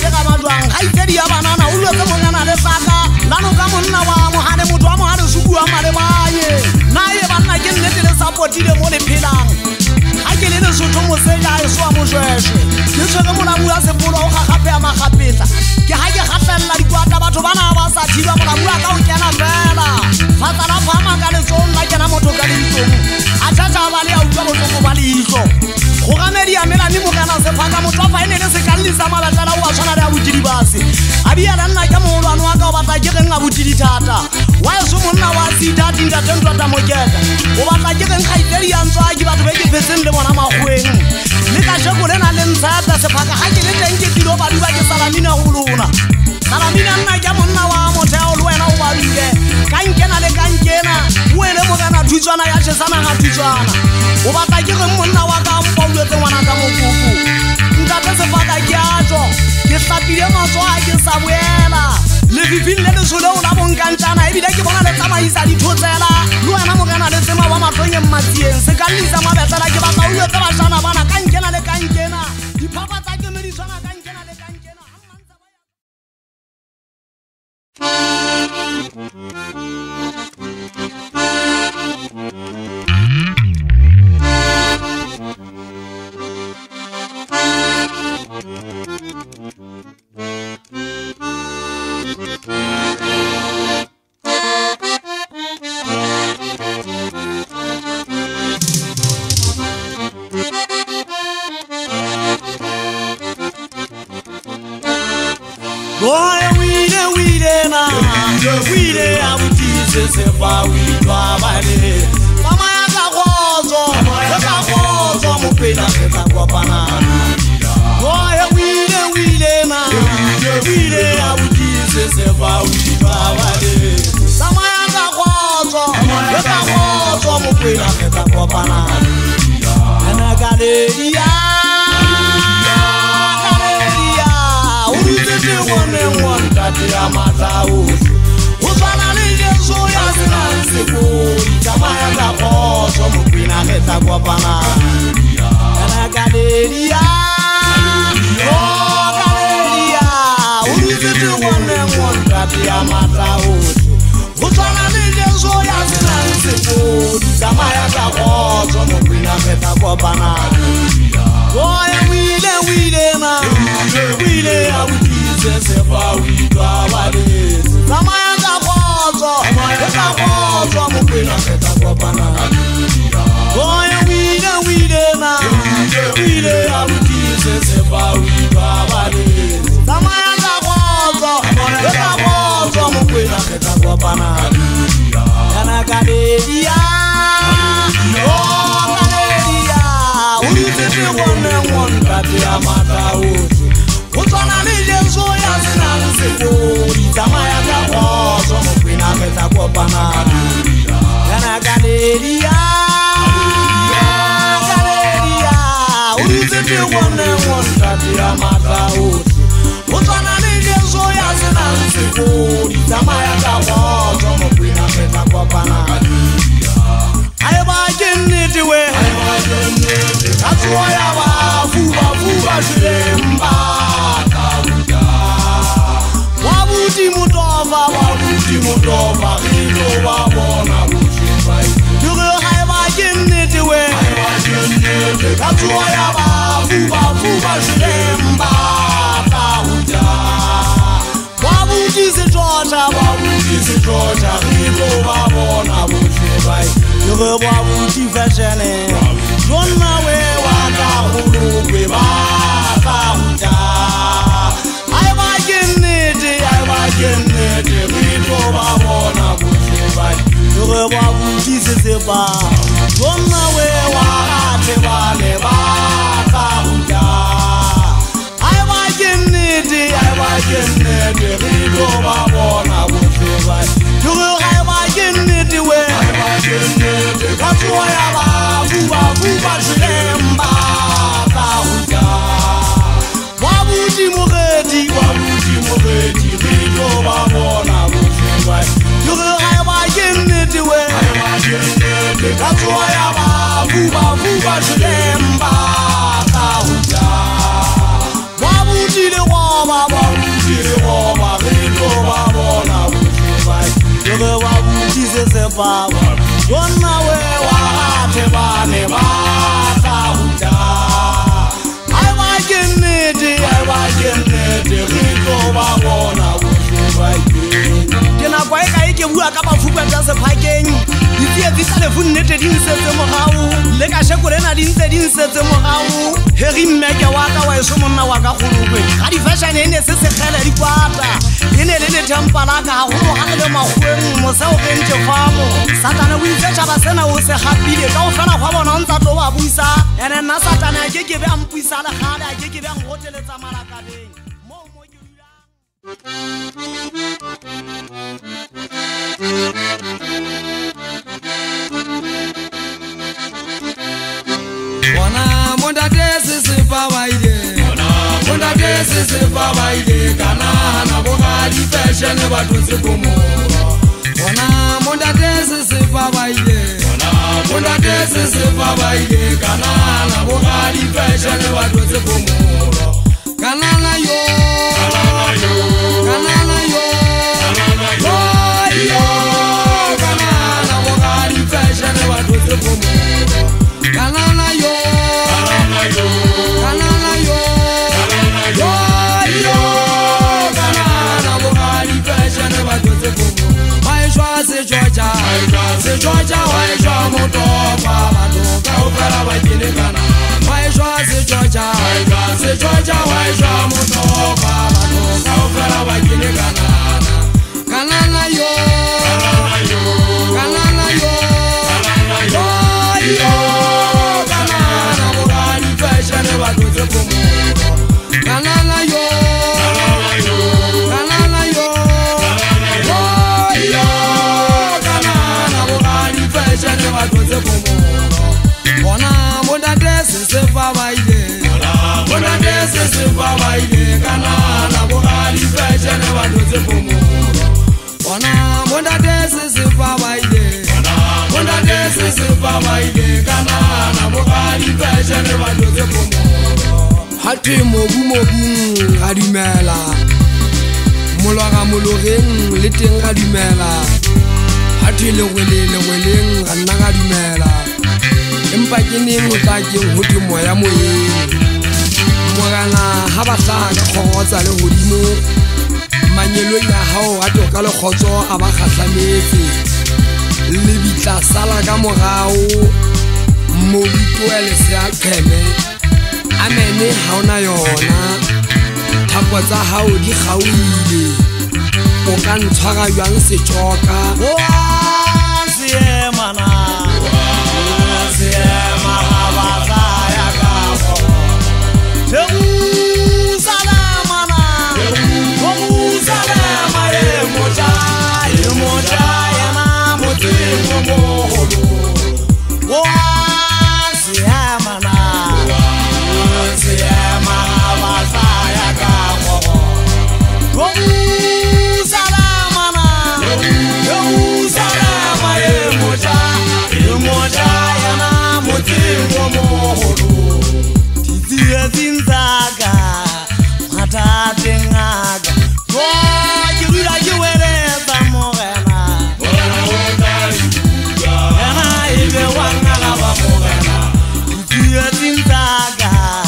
feta ke ha ke gatella dikwata batho bana ba sa thiba mona bua ka o kena fela fatsa la phama ka letso nna kena motho ka letso a tata ba le a utlwa botlhoko ba leiso go ga medi ya mela ni mo kana se phaka motho fa ene le se ka lisa malatla la wa tshwana le a botidi base a bia la nna ka moholwana wa ka o batla ke reng a botidi thata wa se monna wa sita dinga tentwa ta moketa o batla ke reng khaiteli ya ntswa ke batho be ke phetseng le bona magweng le ka sheko le na le ntsata se phaka ha ke le teng ke tilo ba duba ke salamina go lona salamina nna ke monna wa motheo le wena o ba bile ka nkena le ka nkena o ele mo kana thutswana ya tshetsana ga thutswana o batla ke reng monna wa ka mpoletse ngwana ka mokuku ntate se phaka ke ajo ke hlapile matsoa ke sa boela le bibin le le solo la bonkantana e bile ke bona le tsamaisa dithotsela le wena mo kana le tsema ba matlong emmatsieng se ka lisa mabetlela ke batla o yetse bashana bana ka nkena le ka nkena diphapa tsa ke meditswana ka nkena le ka nkena Boy, we the we the na, we the abutise se fa we twa bale. Mama ya ka gozo, ya ka gozo mo pena ke ka kopana. Boy, we the we the na, we the abutise se fa we twa bale. Mama ya ka gozo, ya ka gozo mo pena ke ka kopana. Ana galeria. One one that ya matao usana le yeso ya sinanse ko jamaya ka koso mupina meta kwa pana ana galeria oh galeria uruzete one one that ya matao usana le yeso ya sinanse ko jamaya ka koso mupina meta kwa pana oh wile wile na wile ya se fa we twa bale mama ya ka gozo ya ka gozo mo pena ka kopana boy we the we the na we the abuti se se fa we twa bale mama ya ka gozo ya ka gozo mo pena ka kopana yana galeria oh galeria uri te one one ka ya matao utwana le yeso ya sinanse ko jamaya ka gozo mo pena meta kopana yana galeria galeria uruzete one one katia matao utwana le yeso ya sinanse ko jamaya ka gozo mo pena meta kopana ai ba jeniti we ai ba jeniti katwa ya ba fuba fuba shemba wabuti mutova wabuti mutova ilo wabona bushimbai yugo haiba jenete we haiba jenete katwa ya ba fuba fuba shemba tahuja wabuti sitota wabuti sitota ilo wabona bushimbai yugo wabuti fashene jonna we waka hulugwe ba tahuja Genete, rito babona busheba. Yore babuti se sepa. Donna we warate bale bata huja. Ai ba genete, ai ba genete, rito babona busheba. Yore ai ba genete we, ai ba genete. Katwa ya ba buba buba shemba ta huja. Wabuti mugeti, wabuti mugeti. Babona busheba yugo haiba genete we haiba genete katwa ya ba buba buba shemba tahuja wabuti le waba wabuti le waba rito babona busheba yugo wabuti se sepa donna we warate bane ba tahuja haiba genete nnete eba ke nnete re tlo ba bona bohlebakeng ke nako e kae ke bua ka bafupwa tsa sephakeng ditsietsi tsa lefu nnete di nsetse morao le ka sheko lena di ntse di nsetse morao heri mmeke wa ka wa eso monna wa ka kgolokwe ga di-fashion e ne se sekgele dikwata e ne le letempa la ka gagolo ga le le makgweng mose o bentse famo satane o itse tšhaba sena o se gapile ka o fela gwa bona o ntsa tlo ba buisa ene nna satane a ke kebe a mpuisa legale a ke kebe a nkgoteletsa malakabeng moo mo ke Bona monda desi sepa baide Monda desi sepa baide Kana na boga di fashion batho se komoro Bona monda desi sepa baide Monda desi sepa baide Kana na boga di fashion batho se komoro Kana na yo Kana na yo Kana na yo Yo Kana na boga di fashion batho se komoro Kana na yo Kana yo Kana yo Yo yo Kana na boga di fashion batho se komoro Mai shwa se Georgia se Georgia wai shwa motopa batho ka o fela ba kene kana Mai shwa se Georgia se Georgia wai shwa motopa batho ka o fela ba kene kana Kana na yo Kana yo Kana na yo Yo yo Kana na boga di fashion batho se komoro Kana na yo Kana yo Kana na yo Yo yo Kana na boga di fashion batho se komoro Bona monda desi se pa baide Monda desi se pa baide Kana na boga di fashion batho se komoro Bona monda desi se pa baide Monda desi se pa baide Kana na boga di fashion batho se komoro Hati mobu mobu ga dumela Molwaga mologeng le teng ga dumela Hati le gwele le gweleng ga nna ga dumela Empa ke neng o tla keng hoti moya moyeng Mogana ha ba tla ka kgogotsa le hodimo Manyelo ya hao a toka le kgotso a ba kgatlametse Le bitla sala ka morao Mobuto ya lese a qheme Amene ha ona yona Thapo tsa hao di kgauile O ka ntshwara jwang setjoka Oa siemana Oa siemana Bata ya kamo Jerusalemana Jerusalema e moja E moja ya na motingo moholo Oa siemana Oa siemana Bata ya kamo Jerusalemana Jerusalema e moja E moja ya na motingo moholo Tiziwe zinzaga Matate ngaga Oh, jirula jiwereza morena Morena wotari kuga Ena ibe wangala wa morena Tiziwe zinzaga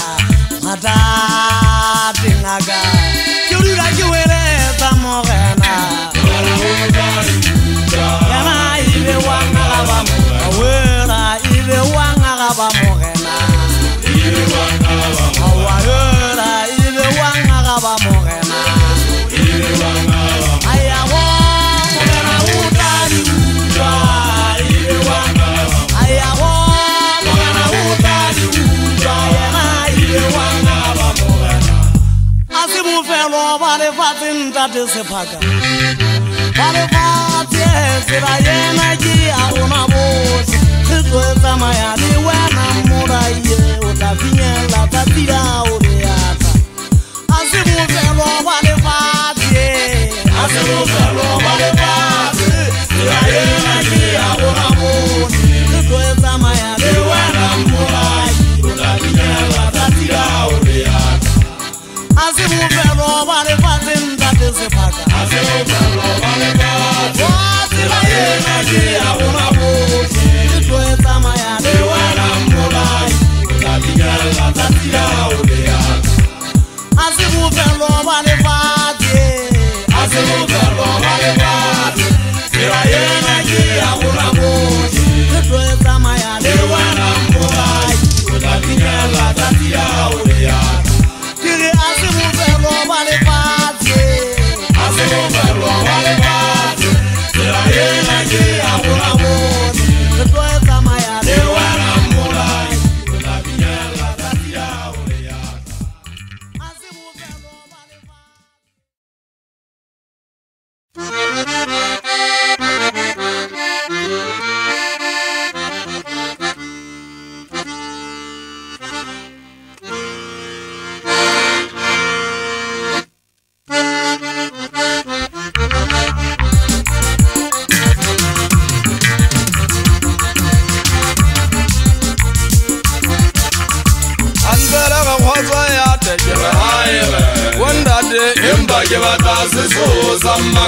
Matate ngaga Jirula jiwereza morena Morena wotari kuga Ena ibe wangala wa morena Wera ibe wangala wa morena Ibe wangala wa morena Awayera ibe wangala wa morena Ibe wangala wa morena Ayawo morena utari kuga Ibe wangala wa morena Ayawo morena utari kuga Ena ibe wangala wa morena Asimufelo vale fati ntate sepaka Vale fati esira yena jia una bosi Kristo esamaya liwena muraye Utafinyela tatira ureata Asimufelo vale fati Asimufelo vale fati Esira yena jia una bosi Kristo esamaya liwena muraye Utafinyela tatira ureata Asimufelo vale fati ntate sepaka Asimufelo vale fati Esira yena jia una bosi Kristo esamaya liwena muraye Utafinyela tatira ureata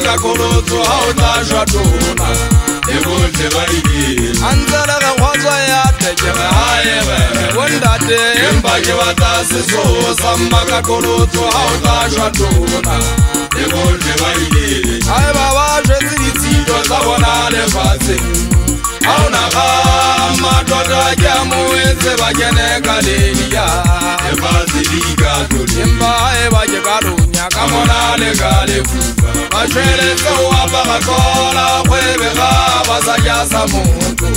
makakolotso ha o tla jwa tona le botle ba dikele a ntse le re kgwatswa ya tekere haebe bondate empa ke batla sesoho sa makakolotso ha o tla jwa tona le botle ba dikele haeba ba jwetse ditshito tsa bona lefatsheng ha o nagama tota ke a moetse ba kene ka ledia lefatshe dikatole empa haeba ke kalonya ka mona le ka lefufa ba tshweletse ho apara kola kgwebe ga ba sa jasa motho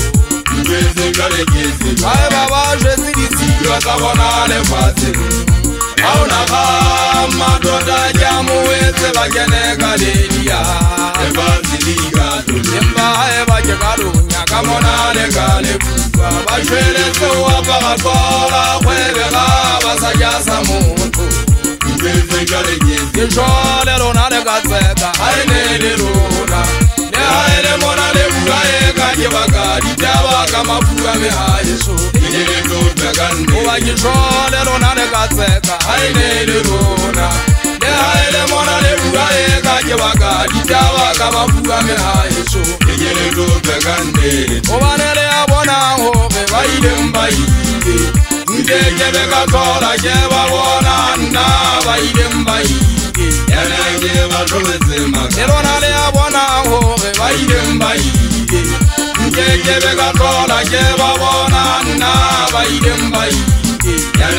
haeba ba jwetse ditshilo tsa bona lefatsheng ha o nagama tota ke a moetse ba kene ka ledia lefatshe dikatole empa haeba ke kalonya ka mona le ka lefufa ba tshweletse ho apara kola kgwebe ga ba sa jasa motho ke jole lona le ka tseka ha e ne le lona le ha e le mona le bua e ka ke baka ditaba ka mafua mehaeso goba ke jole lona le ka tseka ha e ne le lona le ha e le mona le bua e ka ke baka ditaba ka mafua mehaeso gobane le a bonang hore ba ileng ba ile nkekebe ka tlhola ke ba bona nna ba ileng ba ile le lona le a bonang hore ba ileng ba ile nkekebe ka tlhola ke ba bona nna ba ileng ba ile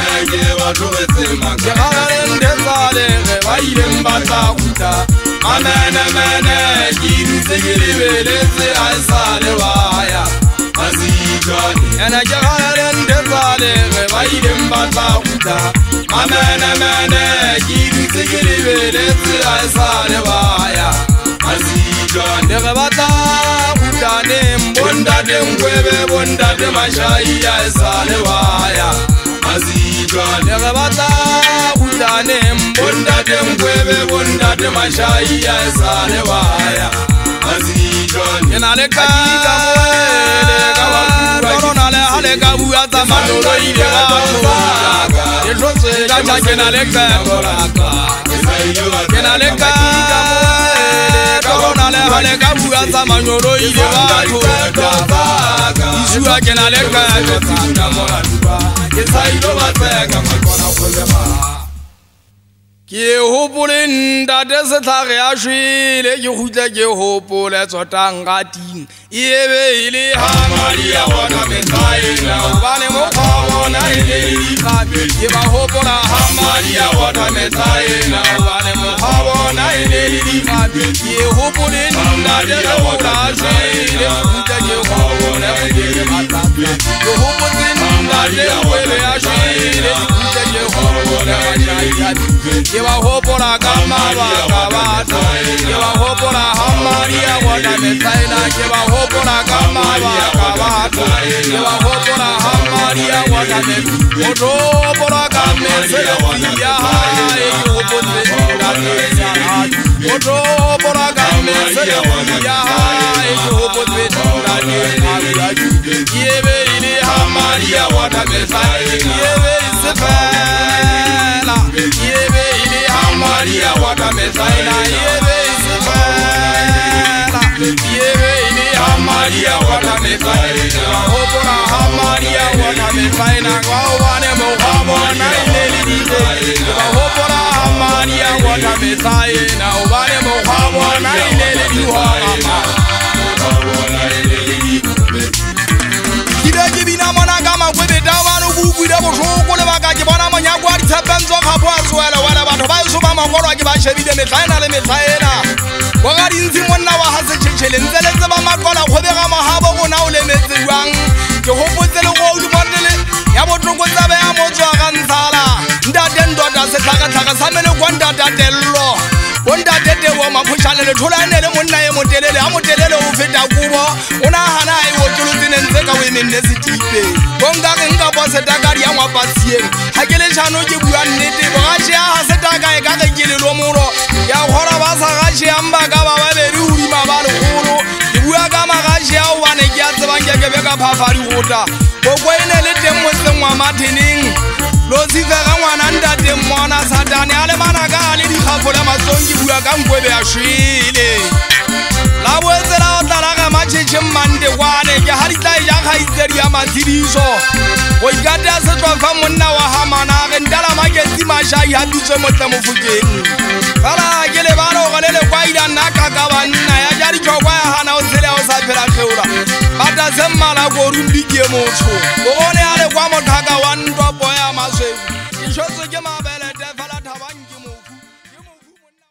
ke gagalenthetsalege ba ileng ba tla kuta mamenemene ke dutse ke lebeletse a e sa le baya ene ke gagalenthetsalege ba ileng ba tla kuta mamenemene ke dutse ke lebeletse a e sa le baya le ge ba tla kutaneng bondateng kwebe bondate mashai a e sa le baya le ge ba tla kutaneng bondateng kwebe bondate mashai a e sa le baya ke na le kamoele kaolona le ga le ka bua tsa manolo ile ga le tlotse ka tsa ke na le kaolaka ke na le kamoele kaolona le ga le ka bua tsa manolo ile ga isua ke na le kaolaka ke sa ilo ba tseka makona kgolema ke hopole ntate setlhage a shwele ke khutle ke hopole tsotang gating e be e le hamadi ya bona metsaena bane mokgwa bona e le dikgape ke ba hopola hamadi ya bona metsaena bane mokgwa bona e le dikgape ke hopole ntate setlhage a shwele khutle ke hopole ke matlape ke hopotse ntate wele a shwele khutle ke hopole ke ba hopola ka mabaka batho ke ba hopola hamadi ya bona metsaena ke ba hopola ka mabaka batho ke ba hopola hamadi ya bona metsaena o hopola ka mesebetsi ya hae ke hopotse ntate o hopola ka mesebetsi ya hae ke hopotse ntate ke be ile hamadi ya bona metsaena ke be isefela ke be Maria wata mesaina yebe isifela yebe ini Maria wata mesaina hopora Maria wata mesaina kwa wane mohabo na ileli dite hopora Maria wata mesaina wane mohabo na ileli duhama kida kibina mona kama kwebe dawano kukwida boshoko le baka ke bona monyako a ditshepentsho gapo a tsoela wena batho ba iso ba makolwa ke ba shebile metlaena le metlaena go ga dintsi monna wa ha se tšhetšhele ntse le tseba makola kgobega mahabo gona o lemetsewang ke gopotse le go dumotele ya botlokotsabe ya motswa ga ntshala ntate ndota setlhakatlhaka sa mele kwa ntatatello bontatetebo maphošane le tholane le monna ye motelele a motelele o feta kubo o nagana a e otlolotsene ntse ka o emenne setipe bonkage nka po setakadi ya ngwapatsieng ga ke lešhano ke bua nnete bogaše a ga setaka e kage ke lelomoro ya kgora ba sa gašeang ba ka ba babedi godima ba legolo ke bua ka magaše ao bane ke a tsebang ke kebe ka phafadi gota koko e ne le teng motseng wa matheneng Losifera ngwana ntate mmona satane a le manaka le dikgafo le matsong ke bua ka nkwebe a shwele la boetsela o tla raga matšhetše mmante kwane ke ga ditla e ja kgaitsedi ya matshedišo go ikate a setlwafa monna wa gamanage ntala maketsi mašai a bitswe motle mofokeng fela ke lebalo go le lekwaila nna kaka banna ya ja ditšhokwa ya gana o tshele o sa phela kgeola bata se mmala korumbikie motho o gone a lekwa mothaka wa ntopo ya masweu ke tšhotswe ke mabelete fela thabang ke mofu ke mofu monna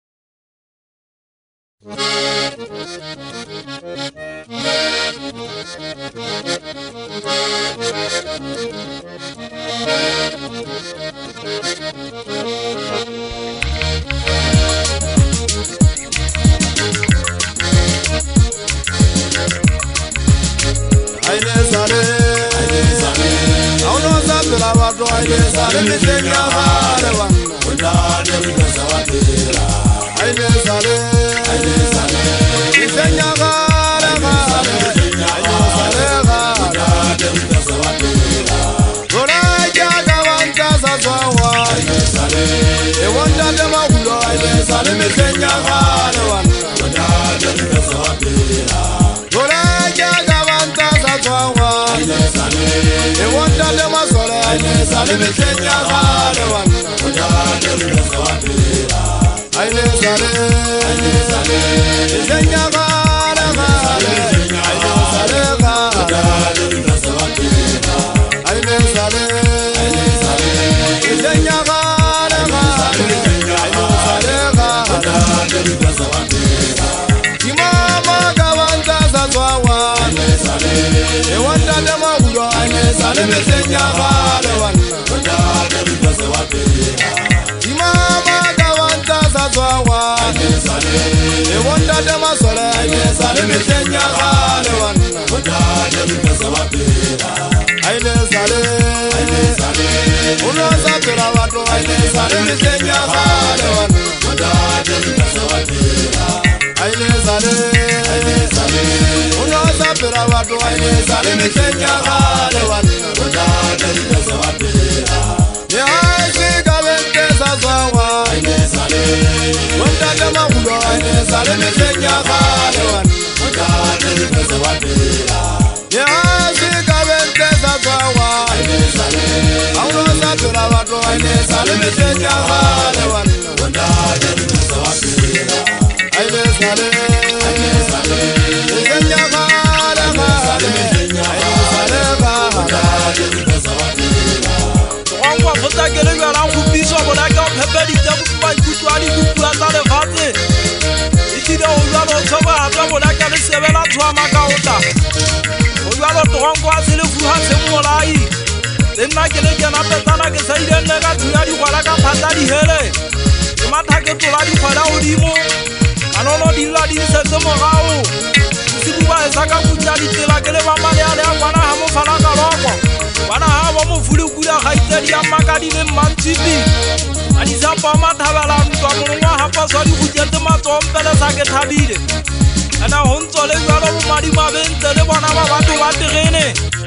Aile sale, aile sale, auno sabela wato aile sale mitenya vale wan, unda de mitesa watela. Aile sale, aile sale, mitenya vale vale, aile sale vale, unda de mitesa watela. Ora jaga wanta saswa, aile sale, e wanta de magulo, aile sale mitenya vale wan, unda de mitesa watela. Ora jaga wanta saswa, aile sale, e wanta de masole, aile sale mitenya vale wan, unda de mitesa watela. Aile sale, aile sale, mitenya vale vale, aile sale vale, unda de mitesa watela. Aile sale, aile sale, mitenya vale vale, aile sale vale, unda de mitesa watela. Imama kawanta saswa, aile sale, e wanta de magulo, aile sale mitenya vale wan, unda de mitesa watela. Imama kawanta saswa, aile sale, e wanta de masole, aile sale mitenya vale wan, unda de mitesa watela. Aile sale, aile sale, uno sapela wato, aile sale mitenya vale wan, unda de mitesa watela. Aile sale, aile sale, uno sapela wato, aile sale mitenya vale wan, unda de mitesa watela. Ya shika vente saswa, aile sale, wanta de magulo, aile sale mitenya vale wan, unda de mitesa watela. Ya shika vente saswa, aile sale, auno sapela wato, aile sale mitenya vale wan, unda de mitesa watela. Aile sale, aile sale, mitenya vale vale, aile sale vale, unda de mitesa watela. Ngwa fota ke le yala go biso bona ka phephe di tsa ba ikutwa di kukula tsa le fatse itile o lwa lo tsoba tsa bona ka le sebela tswama ka ota o lwa lo tongwa se le fuha se molai le nna ke le jana petana ke sa ile nne ka tsula di kwala ka phata di hele ke matha ke tsola di kwala odimo anono di la di se tse mogao se buba e saka kutla di tsela ke le ba mane ale a kwana ha mo fala ka loko bana ha ba mo fulu kula gaitsedi ya makadi le mantsipi a di sapa mathabala ntwa monongwa ha pa swa di khutletse matsompele sa ke thabile ana ho ntso le jalo bo madi mabentse le bona ba batho ba terene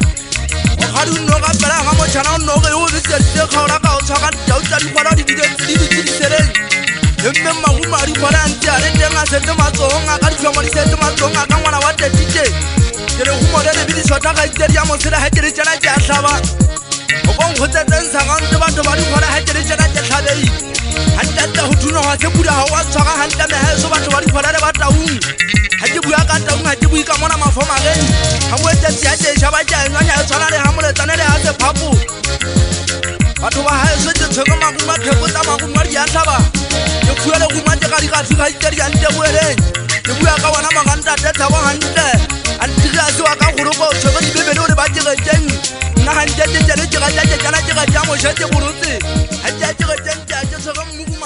o khadu no ka pela ga mo tshana no ge o se tse khaola ka o tshaka ja o tsa di kwala di di di di di sereng mme magu mari kwala ntse a le tenga se tse matsonga ka di tlhomo di se tse matsonga ka ngwana wa tetite ke le humore le bidi shota ga itse ya mo sela ha ke le tsena ke a hlaba o bong go tseteng sa ga ntse batho ba di kwala ha ke le tsena ke tlhabei ha ntata ho thuno ha se pula ha wa tshwara ha ntame ha so batho ba di kwala le ba taung ha ke bua ka taung ha ke bui ka mona mafoma ge ha mo etse tsia tse shaba tja nyanya e tshwana le ha mo le tsanele ha se phapo batho ba ha so tse tshego maguma thepo tsa maguma di a hlaba ke khuele go mate ga di ga thuga itse di ante boeleng ke bua ka bona maganta tsa ba hantle antira se wa ka go go tshego di bebele o le ba tšeng nna ga ntse tse tse le tse ga tse tse kana tse ga tsa mo shetse borotse ha tse tse ga tse tse tshego mmugu